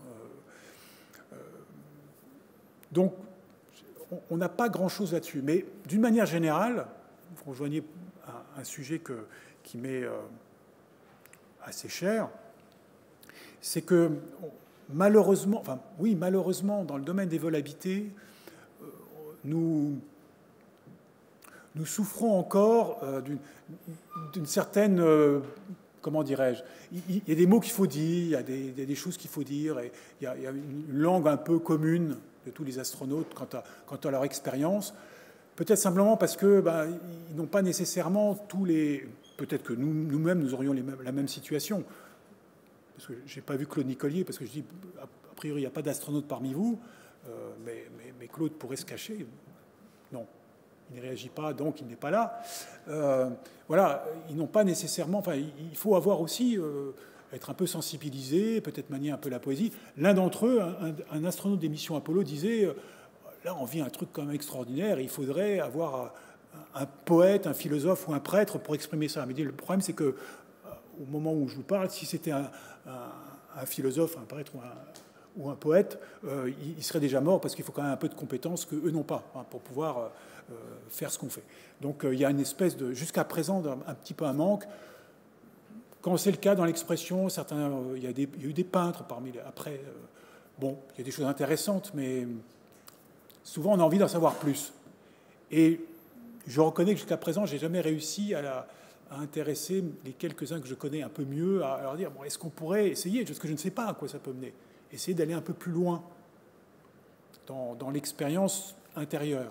Donc, on n'a pas grand-chose là-dessus. Mais d'une manière générale, vous rejoignez un, un sujet que, qui m'est euh, assez cher, c'est que malheureusement, enfin oui, malheureusement, dans le domaine des vols habités, euh, nous, nous souffrons encore euh, d'une certaine... Euh, comment dirais-je, il y a des mots qu'il faut dire, il y a des, il y a des choses qu'il faut dire, et il y a, il y a une langue un peu commune de tous les astronautes quant à, quant à leur expérience. Peut-être simplement parce que ben, ils n'ont pas nécessairement tous les... Peut-être que nous, nous-mêmes, nous aurions les mêmes, la même situation. Parce que je n'ai pas vu Claude Nicolier, parce que je dis, a priori, il n'y a pas d'astronaute parmi vous, euh, mais, mais, mais Claude pourrait se cacher. Non. Il ne réagit pas, donc il n'est pas là. Euh, voilà, ils n'ont pas nécessairement... Enfin, il faut avoir aussi... Euh, être un peu sensibilisé, peut-être manier un peu la poésie. L'un d'entre eux, un, un astronaute des missions Apollo, disait euh, là, on vit un truc quand même extraordinaire, il faudrait avoir un, un poète, un philosophe ou un prêtre pour exprimer ça. Mais le problème, c'est que au moment où je vous parle, si c'était un, un, un philosophe, un prêtre ou un, ou un poète, euh, il, il serait déjà mort parce qu'il faut quand même un peu de compétences qu'eux n'ont pas hein, pour pouvoir euh, faire ce qu'on fait. Donc euh, il y a une espèce de, jusqu'à présent, un, un petit peu un manque. quand c'est le cas dans l'expression, certains, euh, il, y a des, il y a eu des peintres parmi les, après. Euh, bon, il y a des choses intéressantes, mais souvent on a envie d'en savoir plus. Et je reconnais que jusqu'à présent, je n'ai jamais réussi à, la, à intéresser les quelques-uns que je connais un peu mieux, à leur dire, bon, est-ce qu'on pourrait essayer, parce que je ne sais pas à quoi ça peut mener, essayer d'aller un peu plus loin dans, dans l'expérience intérieure.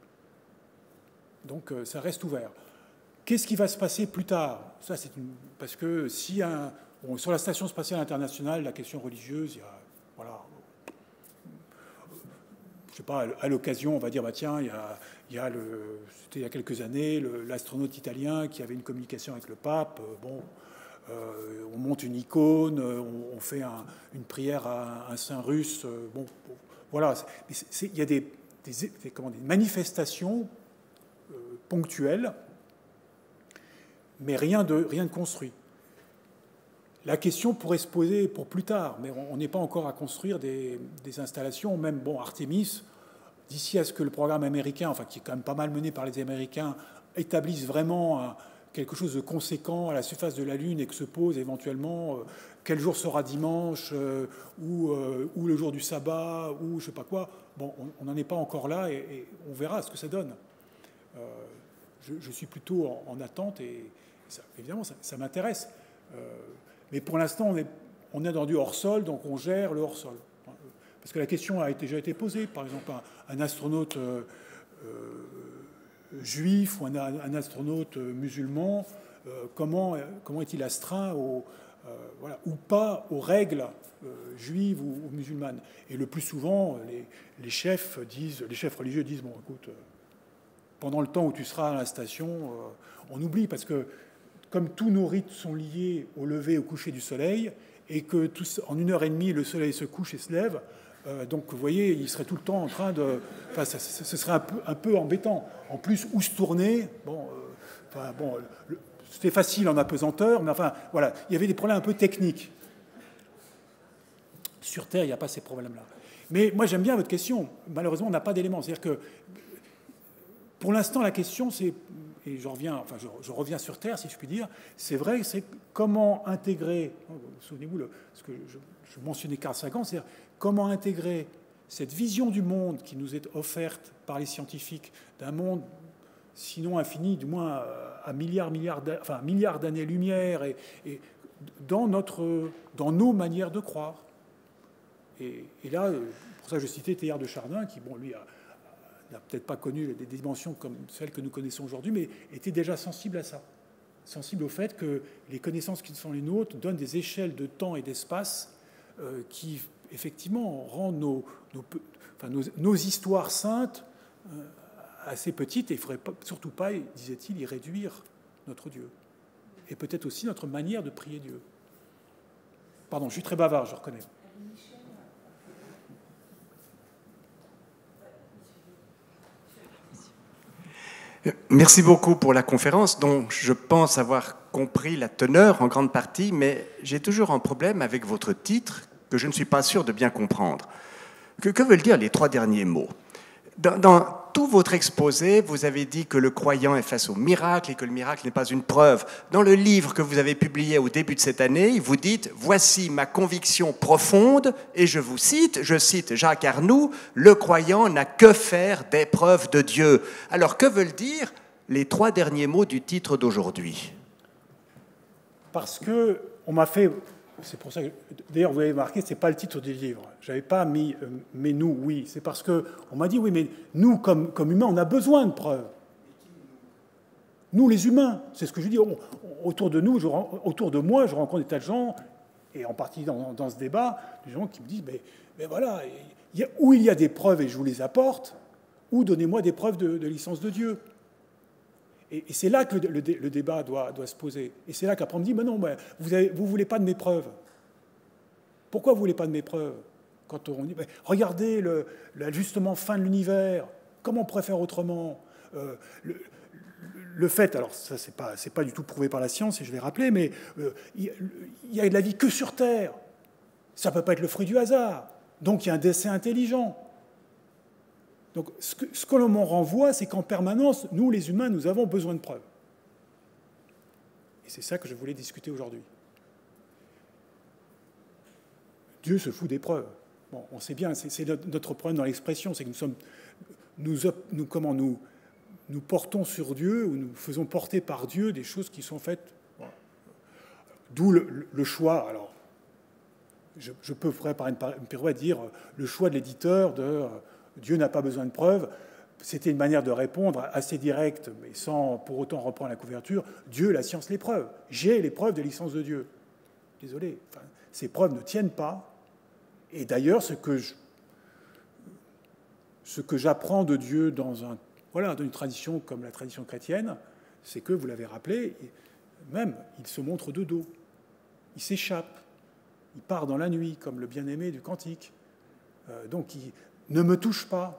Donc ça reste ouvert. Qu'est-ce qui va se passer plus tard? Ça, c'est une... Parce que si un... bon, sur la Station spatiale internationale, la question religieuse, il y a... Voilà. Je sais pas, à l'occasion, on va dire, bah, tiens, il y a, il y a le... C'était il y a quelques années, l'astronaute italien qui avait une communication avec le pape. Bon, euh, on monte une icône, on, on fait un, une prière à un saint russe. Bon, bon voilà. Mais c'est, c'est, il y a des, des, des, comment, des manifestations euh, ponctuelles, mais rien de, rien de construit. La question pourrait se poser pour plus tard, mais on n'est pas encore à construire des, des installations. Même, bon, Artemis, d'ici à ce que le programme américain, enfin qui est quand même pas mal mené par les Américains, établisse vraiment un, quelque chose de conséquent à la surface de la Lune et que se pose éventuellement euh, quel jour sera dimanche, euh, ou, euh, ou le jour du sabbat, ou je sais pas quoi. Bon, on n'en est pas encore là et, et on verra ce que ça donne. Euh, je, je suis plutôt en, en attente et ça, évidemment, ça, ça m'intéresse. Euh, mais pour l'instant, on est, on est dans du hors-sol, donc on gère le hors-sol. Parce que la question a déjà été posée. Par exemple, un, un astronaute euh, euh, juif ou un, un astronaute musulman, euh, comment, comment est-il astreint au, euh, voilà, ou pas aux règles euh, juives ou, ou musulmanes? Et le plus souvent, les, les chefs disent, les chefs religieux disent, bon, écoute, pendant le temps où tu seras à la station, euh, on oublie, parce que comme tous nos rites sont liés au lever et au coucher du soleil, et que tous, en une heure et demie, le soleil se couche et se lève, euh, donc vous voyez, il serait tout le temps en train de... Enfin, ça, ce serait un peu, un peu embêtant. En plus, où se tourner, bon, euh, enfin, bon, le, c'était facile en apesanteur, mais enfin, voilà, il y avait des problèmes un peu techniques. Sur Terre, il n'y a pas ces problèmes-là. Mais moi, j'aime bien votre question. Malheureusement, on n'a pas d'éléments. C'est-à-dire que, pour l'instant, la question, c'est... Et je reviens, enfin, je, je reviens sur Terre, si je puis dire. C'est vrai, c'est comment intégrer, souvenez-vous ce que je, je mentionnais Carl Sagan, c'est-à-dire comment intégrer cette vision du monde qui nous est offerte par les scientifiques, d'un monde sinon infini, du moins à milliards, milliards, enfin, milliards d'années-lumière, et, et dans, notre, dans nos manières de croire. Et, et là, pour ça, je citais Teilhard de Chardin, qui, bon, lui, a n'a peut-être pas connu des dimensions comme celles que nous connaissons aujourd'hui, mais était déjà sensible à ça, sensible au fait que les connaissances qui sont les nôtres donnent des échelles de temps et d'espace euh, qui, effectivement, rendent nos, nos, enfin, nos, nos histoires saintes euh, assez petites, et il ne faudrait pas, surtout pas, disait-il, y réduire notre Dieu, et peut-être aussi notre manière de prier Dieu. Pardon, je suis très bavard, je reconnais. Merci beaucoup pour la conférence, dont je pense avoir compris la teneur en grande partie, mais j'ai toujours un problème avec votre titre que je ne suis pas sûr de bien comprendre. Que, que veulent dire les trois derniers mots? Dans, dans tout votre exposé, vous avez dit que le croyant est face au miracle et que le miracle n'est pas une preuve. Dans le livre que vous avez publié au début de cette année, vous dites « Voici ma conviction profonde » et je vous cite, je cite Jacques Arnoux, « Le croyant n'a que faire des preuves de Dieu ». Alors, que veulent dire les trois derniers mots du titre d'aujourd'hui? Parce que on m'a fait... C'est pour ça que, d'ailleurs, vous avez marqué, ce n'est pas le titre du livre. Je n'avais pas mis euh, « mais nous, oui ». C'est parce qu'on m'a dit « oui, mais nous, comme, comme humains, on a besoin de preuves. » Nous, les humains, c'est ce que je dis. On, autour de nous, je, autour de moi, je rencontre des tas de gens, et en partie dans, dans ce débat, des gens qui me disent mais, « mais voilà, il y a, où il y a des preuves et je vous les apporte, ou donnez-moi des preuves de, de licence de Dieu. » Et c'est là que le, le, le débat doit, doit se poser. Et c'est là qu'après on me dit, mais non, mais vous ne vous voulez pas de mes preuves. Pourquoi vous ne voulez pas de mes preuves? Quand on dit, mais regardez le, l'ajustement fin de l'univers, comment on pourrait faire autrement? euh, le, le fait, alors ça, c'est pas, c'est pas du tout prouvé par la science, et je vais rappeler, mais euh, il y a de la vie que sur Terre. Ça ne peut pas être le fruit du hasard. Donc il y a un décès intelligent. Donc, ce que, ce que l'on m'en renvoie, c'est qu'en permanence, nous, les humains, nous avons besoin de preuves. Et c'est ça que je voulais discuter aujourd'hui. Dieu se fout des preuves. Bon, on sait bien, c'est notre problème dans l'expression, c'est que nous sommes, nous, nous, comment, nous, nous portons sur Dieu, ou nous faisons porter par Dieu des choses qui sont faites. Voilà. D'où le, le choix. Alors, je, je peux par une, une pirouette dire le choix de l'éditeur de euh, Dieu n'a pas besoin de preuves. C'était une manière de répondre assez directe, mais sans pour autant reprendre la couverture. Dieu, la science, les preuves. J'ai les preuves de l'existence de Dieu. Désolé, enfin, ces preuves ne tiennent pas. Et d'ailleurs, ce que je, ce que j'apprends de Dieu dans, un, voilà, dans une tradition comme la tradition chrétienne, c'est que, vous l'avez rappelé, même, il se montre de dos. Il s'échappe. Il part dans la nuit, comme le bien-aimé du Cantique. Euh, donc, il ne me touche pas.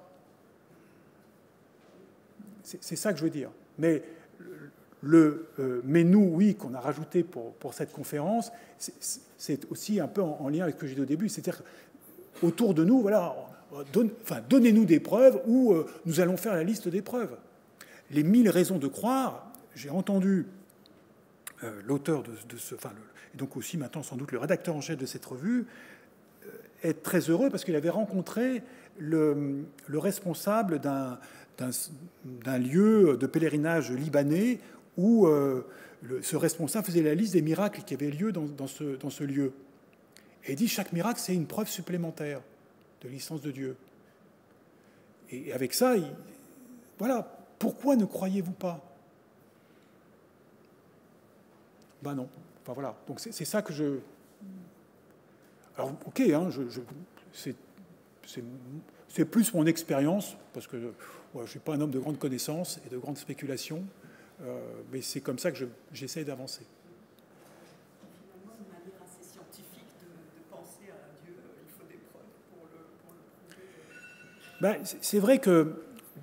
C'est ça que je veux dire. Mais, le, euh, mais nous, oui, qu'on a rajouté pour, pour cette conférence, c'est aussi un peu en, en lien avec ce que j'ai dit au début. C'est-à-dire autour de nous, voilà, donne, enfin, donnez-nous des preuves ou euh, nous allons faire la liste des preuves. Les mille raisons de croire, j'ai entendu euh, l'auteur de, de ce... Enfin, le, et donc aussi maintenant sans doute le rédacteur en chef de cette revue, euh, être très heureux parce qu'il avait rencontré le, le responsable d'un d'un lieu de pèlerinage libanais où euh, le, ce responsable faisait la liste des miracles qui avaient lieu dans, dans, ce, dans ce lieu. Et il dit chaque miracle, c'est une preuve supplémentaire de l'existence de Dieu. Et avec ça, il, voilà, pourquoi ne croyez-vous pas? Ben non. Enfin voilà. Donc c'est ça que je... Alors ok, hein, je, je, c'est plus mon expérience, parce que ouais, je ne suis pas un homme de grande connaissance et de grande spéculation. Euh, mais c'est comme ça que j'essaie je, d'avancer. Finalement, une manière assez scientifique de, de penser à Dieu, il faut des preuves pour le, pour le prouver. Ben, c'est vrai que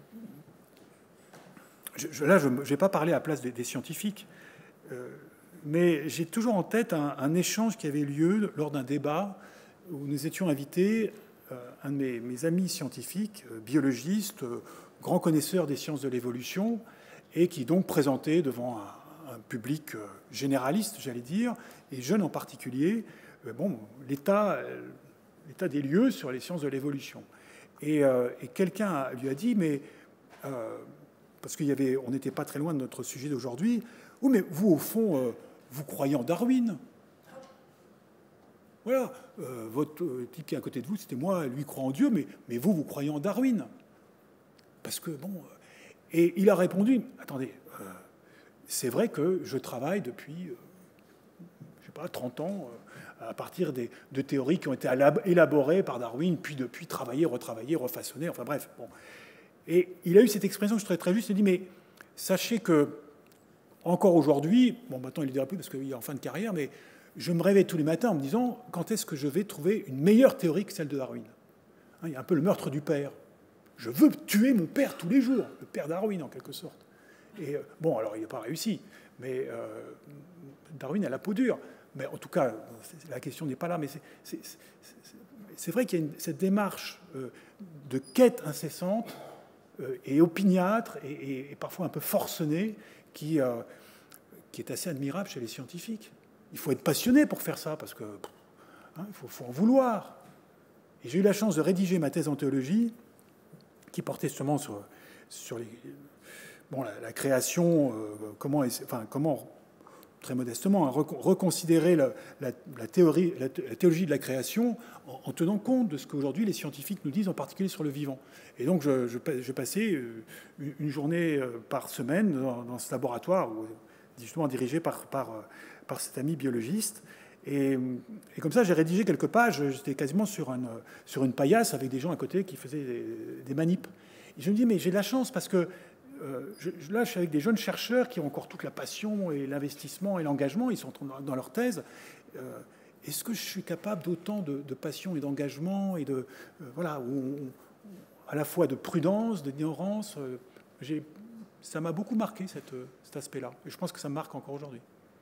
je, je, là, je ne vais pas parler à la place des, des scientifiques, euh, mais j'ai toujours en tête un, un échange qui avait lieu lors d'un débat où nous étions invités, euh, un de mes, mes amis scientifiques, euh, biologistes, euh, grand connaisseur des sciences de l'évolution, et qui donc présentait devant un, un public généraliste, j'allais dire, et jeune en particulier, bon, l'état l'état des lieux sur les sciences de l'évolution. Et, euh, et quelqu'un lui a dit, mais euh, parce qu'il y avait, on n'était pas très loin de notre sujet d'aujourd'hui, oui, mais vous au fond, euh, vous croyez en Darwin? Voilà, euh, votre euh, type qui est à côté de vous, c'était moi, lui croit en Dieu, mais, mais vous, vous croyez en Darwin? Parce que bon. Et il a répondu, attendez, euh, c'est vrai que je travaille depuis, euh, je sais pas, trente ans, euh, à partir des, de théories qui ont été élaborées par Darwin, puis depuis travaillées, retravaillées, refaçonnées, enfin bref. Bon. Et il a eu cette expression que je trouvais très juste, il a dit, mais sachez que, encore aujourd'hui, bon maintenant il ne le dira plus parce qu'il est en fin de carrière, mais je me réveille tous les matins en me disant, quand est-ce que je vais trouver une meilleure théorie que celle de Darwin? Hein, il y a un peu le meurtre du père. Je veux tuer mon père tous les jours, le père Darwin en quelque sorte. Et euh, bon, alors il n'a pas réussi, mais euh, Darwin a la peau dure. Mais en tout cas, la question n'est pas là, mais c'est vrai qu'il y a une, cette démarche euh, de quête incessante euh, et opiniâtre et, et, et parfois un peu forcenée qui, euh, qui est assez admirable chez les scientifiques. Il faut être passionné pour faire ça, parce que hein, il faut, faut en vouloir. Et j'ai eu la chance de rédiger ma thèse en théologie, qui portait justement sur, sur les, bon, la, la création, euh, comment, enfin, comment, très modestement, hein, reconsidérer la, la, la, théorie, la, la théologie de la création en, en tenant compte de ce qu'aujourd'hui les scientifiques nous disent, en particulier sur le vivant. Et donc, je, je, je passais une journée par semaine dans, dans ce laboratoire, justement dirigé par, par, par cet ami biologiste. Et, et comme ça, j'ai rédigé quelques pages. J'étais quasiment sur une, sur une paillasse avec des gens à côté qui faisaient des, des manips. Et je me dis, mais j'ai de la chance parce que euh, je, là, je suis avec des jeunes chercheurs qui ont encore toute la passion et l'investissement et l'engagement. Ils sont dans leur thèse. Euh, Est-ce que je suis capable d'autant de, de passion et d'engagement et de euh, voilà, où, à la fois de prudence, d'ignorance? euh, Ça m'a beaucoup marqué cette, cet aspect-là. Et je pense que ça me marque encore aujourd'hui.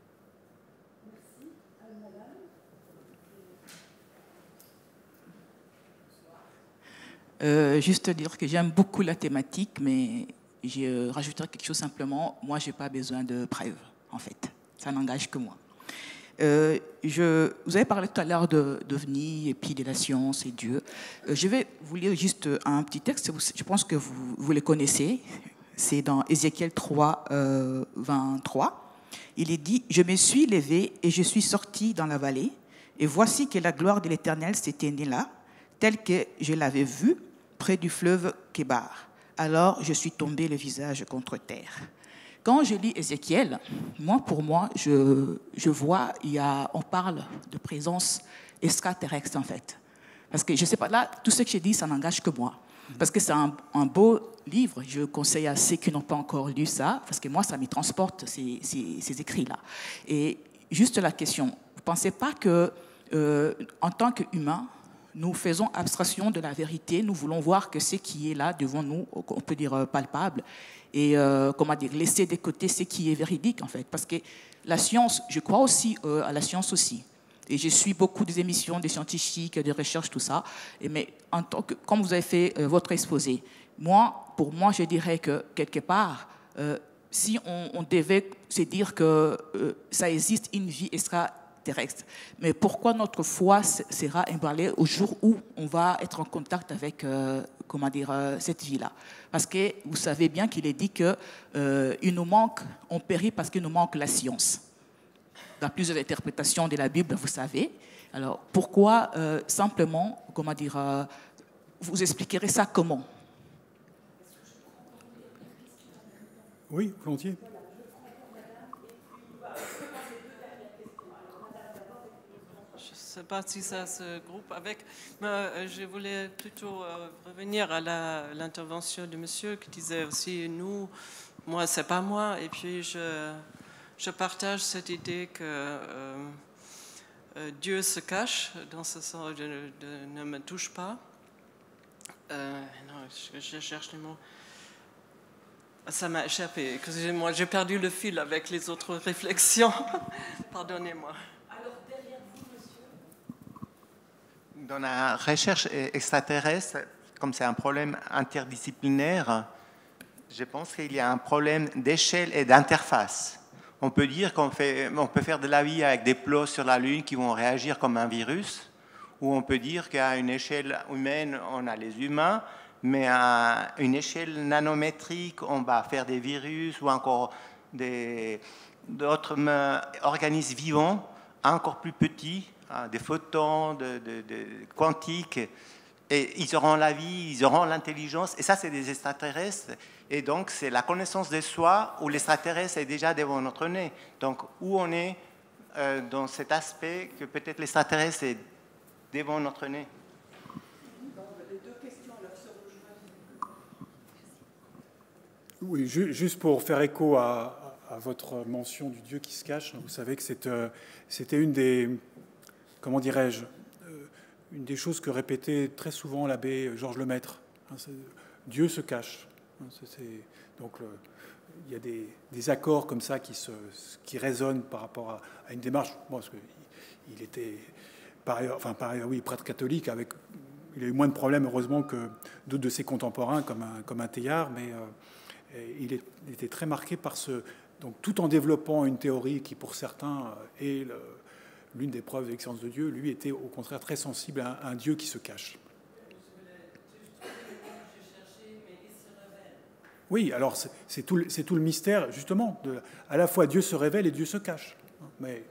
Euh, juste dire que j'aime beaucoup la thématique, mais je rajouterai quelque chose simplement. Moi, je n'ai pas besoin de preuves, en fait. Ça n'engage que moi. Euh, je, vous avez parlé tout à l'heure de d'OVNI et puis de la science et Dieu. Euh, je vais vous lire juste un petit texte, je pense que vous, vous le connaissez. C'est dans Ézéchiel trois, euh, vingt-trois. Il est dit « Je me suis levé et je suis sorti dans la vallée, et voici que la gloire de l'Éternel s'était née là, telle que je l'avais vue près du fleuve Kébar. Alors je suis tombé le visage contre terre. » Quand je lis Ézéchiel, moi, pour moi, je, je vois, il y a, on parle de présence extraterrestre, en fait. Parce que, je ne sais pas, là, tout ce que j'ai dit, ça n'engage que moi. Parce que c'est un, un beau livre. Je conseille à ceux qui n'ont pas encore lu ça, parce que moi, ça me transporte, ces, ces, ces écrits-là. Et juste la question, vous ne pensez pas que, euh, en tant qu'humains, nous faisons abstraction de la vérité, nous voulons voir que ce qui est là devant nous, on peut dire palpable, et euh, comment dire, laisser de côté ce qui est véridique, en fait. Parce que la science, je crois aussi euh, à la science aussi. Et je suis beaucoup des émissions, des scientifiques, des recherches, tout ça. Et mais en tant que, comme vous avez fait euh, votre exposé, moi, pour moi, je dirais que quelque part, euh, si on, on devait se dire que euh, ça existe une vie extraterrestre, mais pourquoi notre foi sera ébranlée au jour où on va être en contact avec, euh, comment dire, euh, cette vie-là? Parce que vous savez bien qu'il est dit que euh, il nous manque, on périt parce qu'il nous manque la science. Dans plusieurs interprétations de la Bible, vous savez. Alors, pourquoi euh, simplement, comment dire, euh, vous expliquerez ça comment? Oui, volontiers. Je ne sais pas si ça se groupe avec, mais euh, je voulais plutôt euh, revenir à l'intervention de monsieur qui disait aussi, nous, moi, c'est pas moi, et puis je... Je partage cette idée que euh, euh, Dieu se cache, dans ce sens de, de ne me touche pas. Euh, non, je, je cherche les mots. Ça m'a échappé. Excusez-moi, j'ai perdu le fil avec les autres réflexions. Pardonnez-moi. Alors, derrière vous, monsieur. Dans la recherche extraterrestre, comme c'est un problème interdisciplinaire, je pense qu'il y a un problème d'échelle et d'interface. On peut dire qu'on fait, on peut faire de la vie avec des plots sur la Lune qui vont réagir comme un virus, ou on peut dire qu'à une échelle humaine, on a les humains, mais à une échelle nanométrique, on va faire des virus ou encore des, d'autres organismes vivants encore plus petits, des photons, de, de, de quantiques, et ils auront la vie, ils auront l'intelligence, et ça, c'est des extraterrestres. Et donc, c'est la connaissance de soi où l'extraterrestre est déjà devant notre nez. Donc, où on est euh, dans cet aspect que peut-être l'extraterrestre est devant notre nez. Les deux questions alors se rejoignent. Oui, ju juste pour faire écho à, à votre mention du Dieu qui se cache, vous savez que c'était une des, comment dirais-je, une des choses que répétait très souvent l'abbé Georges Lemaître. Dieu se cache. C'est, donc, le, il y a des, des accords comme ça qui, se, qui résonnent par rapport à, à une démarche. Bon, parce qu'il il était, par ailleurs, enfin, par ailleurs, oui, prêtre catholique, avec, il a eu moins de problèmes, heureusement, que d'autres de ses contemporains, comme un, comme un Teilhard, mais euh, il, est, il était très marqué par ce. Donc, tout en développant une théorie qui, pour certains, est l'une des preuves de l'existence de Dieu, lui était au contraire très sensible à un, à un Dieu qui se cache. Oui, alors c'est tout, tout le mystère, justement. De, à la fois Dieu se révèle et Dieu se cache. Mais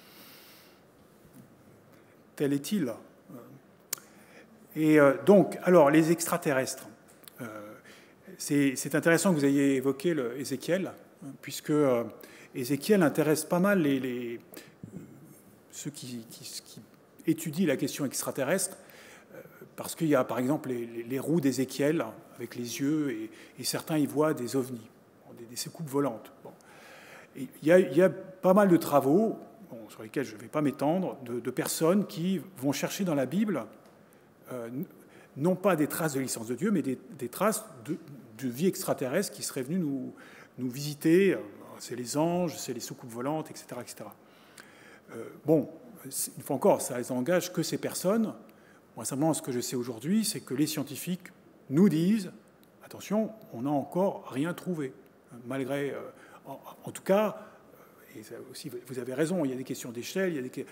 tel est-il. Et euh, donc, alors, les extraterrestres. Euh, c'est intéressant que vous ayez évoqué le Ézéchiel, puisque euh, Ézéchiel intéresse pas mal les, les, ceux qui, qui, qui étudient la question extraterrestre, parce qu'il y a, par exemple, les, les roues d'Ézéchiel, avec les yeux, et, et certains y voient des ovnis, des, des soucoupes volantes. Bon. Et il, y a, il y a pas mal de travaux, bon, sur lesquels je ne vais pas m'étendre, de, de personnes qui vont chercher dans la Bible, euh, non pas des traces de l'existence de Dieu, mais des, des traces de, de vie extraterrestre qui seraient venues nous, nous visiter. C'est les anges, c'est les soucoupes volantes, et cetera et cetera. Euh, bon, une fois encore, ça n'engage que ces personnes. Moi, simplement, ce que je sais aujourd'hui, c'est que les scientifiques nous disent, attention, on n'a encore rien trouvé, malgré, euh, en, en tout cas, et ça aussi, vous avez raison, il y a des questions d'échelle, il y a des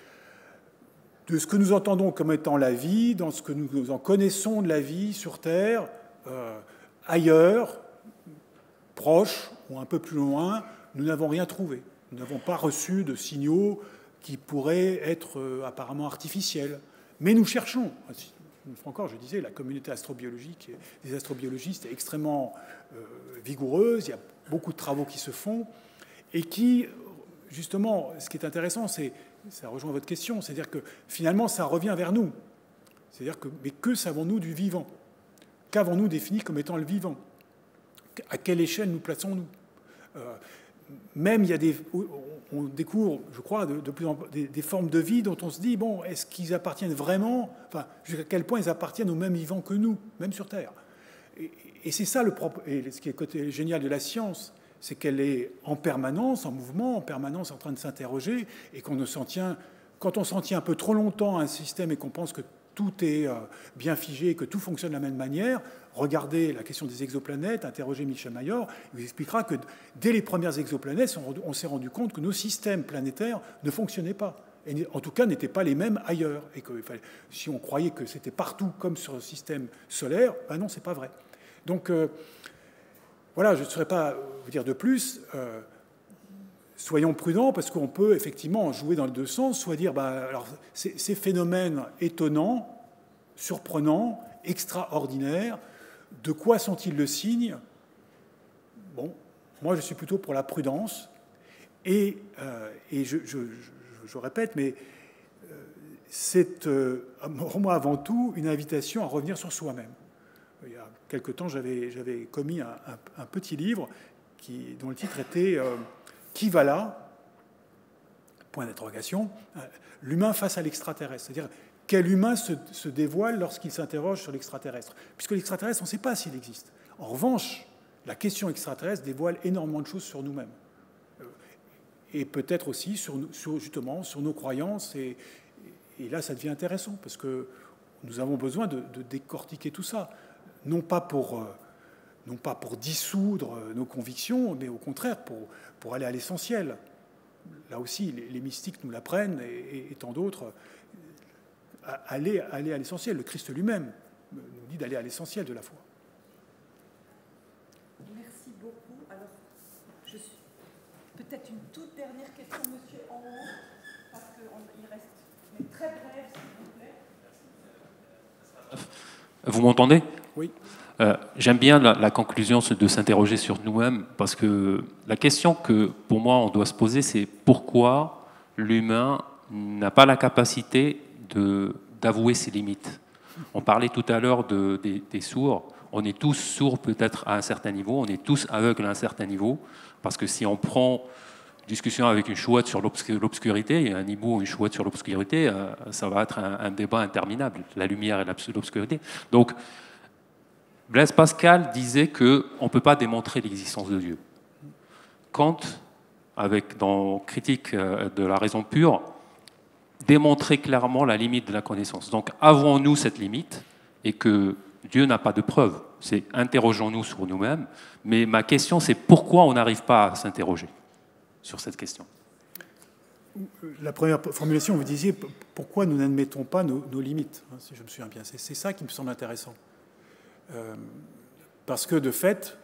de ce que nous entendons comme étant la vie, dans ce que nous en connaissons de la vie sur Terre, euh, ailleurs, proche ou un peu plus loin, nous n'avons rien trouvé. Nous n'avons pas reçu de signaux qui pourraient être euh, apparemment artificiels. Mais nous cherchons. Une fois encore, je disais, la communauté astrobiologique, des astrobiologistes est extrêmement euh, vigoureuse. Il y a beaucoup de travaux qui se font et qui, justement, ce qui est intéressant, c'est, ça rejoint votre question, c'est-à-dire que finalement, ça revient vers nous. C'est-à-dire que, mais que savons-nous du vivant? Qu'avons-nous défini comme étant le vivant? À quelle échelle nous plaçons-nous? euh, Même il y a des, on découvre, je crois, de, de plus en plus des, des formes de vie dont on se dit, bon, est-ce qu'ils appartiennent vraiment, enfin, jusqu'à quel point ils appartiennent aux mêmes vivants que nous, même sur Terre. Et, et c'est ça le propre, et ce qui est le côté génial de la science, c'est qu'elle est en permanence, en mouvement, en permanence en train de s'interroger, et qu'on ne s'en tient, quand on s'en tient un peu trop longtemps à un système et qu'on pense que tout est bien figé et que tout fonctionne de la même manière, regardez la question des exoplanètes, interrogez Michel Mayor, il vous expliquera que dès les premières exoplanètes, on s'est rendu compte que nos systèmes planétaires ne fonctionnaient pas, et en tout cas n'étaient pas les mêmes ailleurs. Et que si on croyait que c'était partout comme sur le système solaire, ben non, c'est pas vrai. Donc euh, voilà, je ne saurais pas vous dire de plus. Euh, Soyons prudents, parce qu'on peut effectivement jouer dans les deux sens, soit dire, ben, alors, ces, ces phénomènes étonnants, surprenants, extraordinaires, de quoi sont-ils le signe? Bon, moi je suis plutôt pour la prudence, et, euh, et je, je, je, je répète, mais euh, c'est euh, pour moi avant tout une invitation à revenir sur soi-même. Il y a quelque temps, j'avais, j'avais commis un, un, un petit livre qui, dont le titre était euh, Qui va là? Point d'interrogation. L'humain face à l'extraterrestre. C'est-à-dire, quel humain se, se dévoile lorsqu'il s'interroge sur l'extraterrestre? Puisque l'extraterrestre, on ne sait pas s'il existe. En revanche, la question extraterrestre dévoile énormément de choses sur nous-mêmes. Et peut-être aussi, sur, sur, justement, sur nos croyances. Et, et là, ça devient intéressant, parce que nous avons besoin de, de décortiquer tout ça. Non pas pour... non pas pour dissoudre nos convictions, mais au contraire pour, pour aller à l'essentiel. Là aussi, les, les mystiques nous l'apprennent, et, et, et tant d'autres, aller, aller à l'essentiel. Le Christ lui-même nous dit d'aller à l'essentiel de la foi. Merci beaucoup. Alors, je suis... peut-être une toute dernière question, monsieur, en haut, parce qu'il reste, mais très bref, s'il vous plaît. Vous m'entendez? Oui. Euh, j'aime bien la, la conclusion de s'interroger sur nous-mêmes, parce que la question que, pour moi, on doit se poser, c'est pourquoi l'humain n'a pas la capacité de, d'avouer ses limites. On parlait tout à l'heure de, des, des sourds. On est tous sourds peut-être à un certain niveau, on est tous aveugles à un certain niveau, parce que si on prend discussion avec une chouette sur l'obscurité, et un hibou ou une chouette sur l'obscurité, euh, ça va être un, un débat interminable, la lumière et l'obscurité. Donc, Blaise Pascal disait qu'on ne peut pas démontrer l'existence de Dieu. Kant, avec, dans Critique de la raison pure, démontrait clairement la limite de la connaissance. Donc, avouons-nous cette limite et que Dieu n'a pas de preuve. C'est interrogeons-nous sur nous-mêmes. Mais ma question, c'est pourquoi on n'arrive pas à s'interroger sur cette question? La première formulation, vous disiez pourquoi nous n'admettons pas nos, nos limites, si je me souviens bien. C'est, c'est ça qui me semble intéressant. Euh, parce que de fait,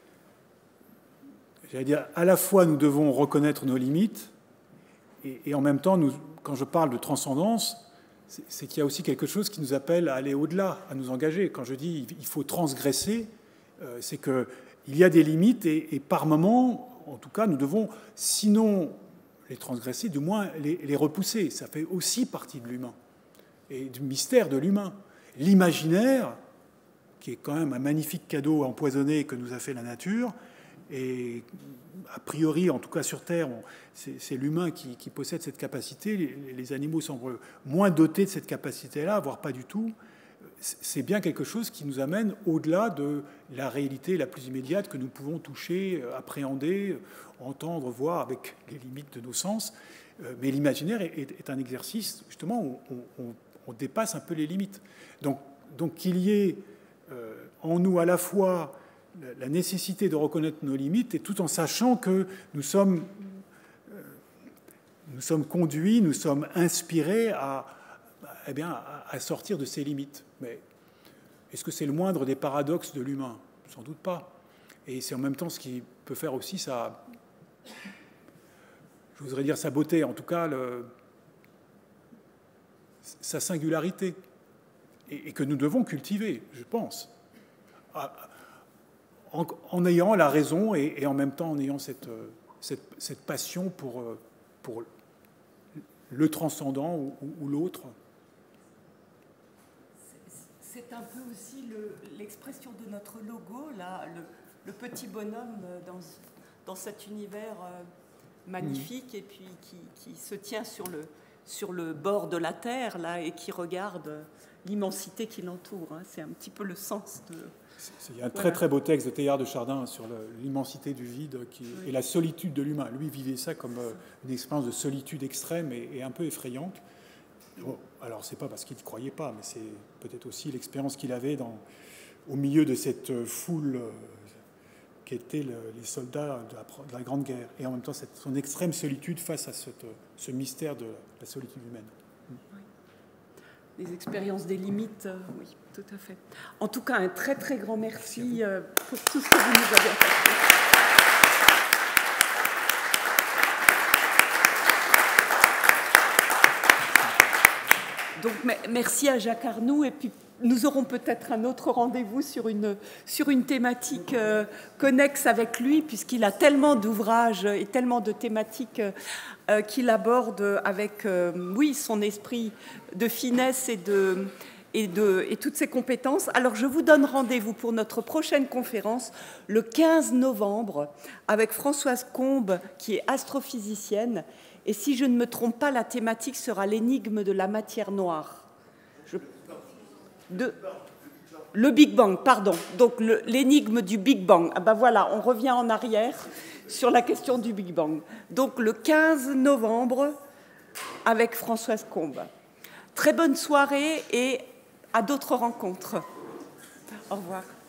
j'allais dire, à la fois nous devons reconnaître nos limites, et, et en même temps, nous, quand je parle de transcendance, c'est, c'est qu'il y a aussi quelque chose qui nous appelle à aller au-delà, à nous engager. Quand je dis il faut transgresser, euh, c'est qu'il y a des limites, et, et par moment, en tout cas, nous devons, sinon les transgresser, du moins les, les repousser. Ça fait aussi partie de l'humain, et du mystère de l'humain. L'imaginaire, qui est quand même un magnifique cadeau empoisonné que nous a fait la nature. Et a priori, en tout cas sur Terre, on, c'est, c'est l'humain qui, qui possède cette capacité. Les, les animaux semblent moins dotés de cette capacité-là, voire pas du tout. C'est bien quelque chose qui nous amène au-delà de la réalité la plus immédiate que nous pouvons toucher, appréhender, entendre, voir avec les limites de nos sens. Mais l'imaginaire est, est un exercice, justement, où on, on, on dépasse un peu les limites. Donc, donc qu'il y ait Euh, en nous à la fois la nécessité de reconnaître nos limites, et tout en sachant que nous sommes, euh, nous sommes conduits, nous sommes inspirés à, eh bien, à, à sortir de ces limites. Mais est-ce que c'est le moindre des paradoxes de l'humain? Sans doute pas. Et c'est en même temps ce qui peut faire aussi sa, je voudrais dire sa beauté, en tout cas le, sa singularité, et, et que nous devons cultiver, je pense, en, en ayant la raison et, et en même temps en ayant cette, cette, cette passion pour, pour le transcendant ou, ou l'autre. C'est un peu aussi l'expression de notre logo, là, le, le petit bonhomme dans, dans cet univers magnifique mmh. et puis qui, qui se tient sur le, sur le bord de la terre là, et qui regarde l'immensité qui l'entoure. Hein. C'est un petit peu le sens de... Il y a un très très beau texte de Teilhard de Chardin sur l'immensité du vide qui, oui. et la solitude de l'humain. Lui vivait ça comme une expérience de solitude extrême et, et un peu effrayante. Bon, alors, c'est pas parce qu'il ne croyait pas, mais c'est peut-être aussi l'expérience qu'il avait dans, au milieu de cette foule euh, qui étaient le, les soldats de la, de la Grande Guerre, et en même temps cette, son extrême solitude face à cette, ce mystère de la solitude humaine. Les expériences des limites, euh, oui, tout à fait. En tout cas, un très très grand merci, merci euh, pour tout ce que vous nous avez apporté. Donc, merci à Jacques Arnoux, et puis nous aurons peut-être un autre rendez-vous sur une, sur une thématique euh, connexe avec lui, puisqu'il a tellement d'ouvrages et tellement de thématiques euh, qu'il aborde avec, euh, oui, son esprit de finesse et, de, et, de, et toutes ses compétences. Alors, je vous donne rendez-vous pour notre prochaine conférence le quinze novembre avec Françoise Combe, qui est astrophysicienne. Et si je ne me trompe pas, la thématique sera l'énigme de la matière noire. Je... De... Le Big Bang, pardon. Donc l'énigme du Big Bang. Ah ben voilà, on revient en arrière sur la question du Big Bang. Donc le quinze novembre avec Françoise Combe. Très bonne soirée et à d'autres rencontres. Au revoir.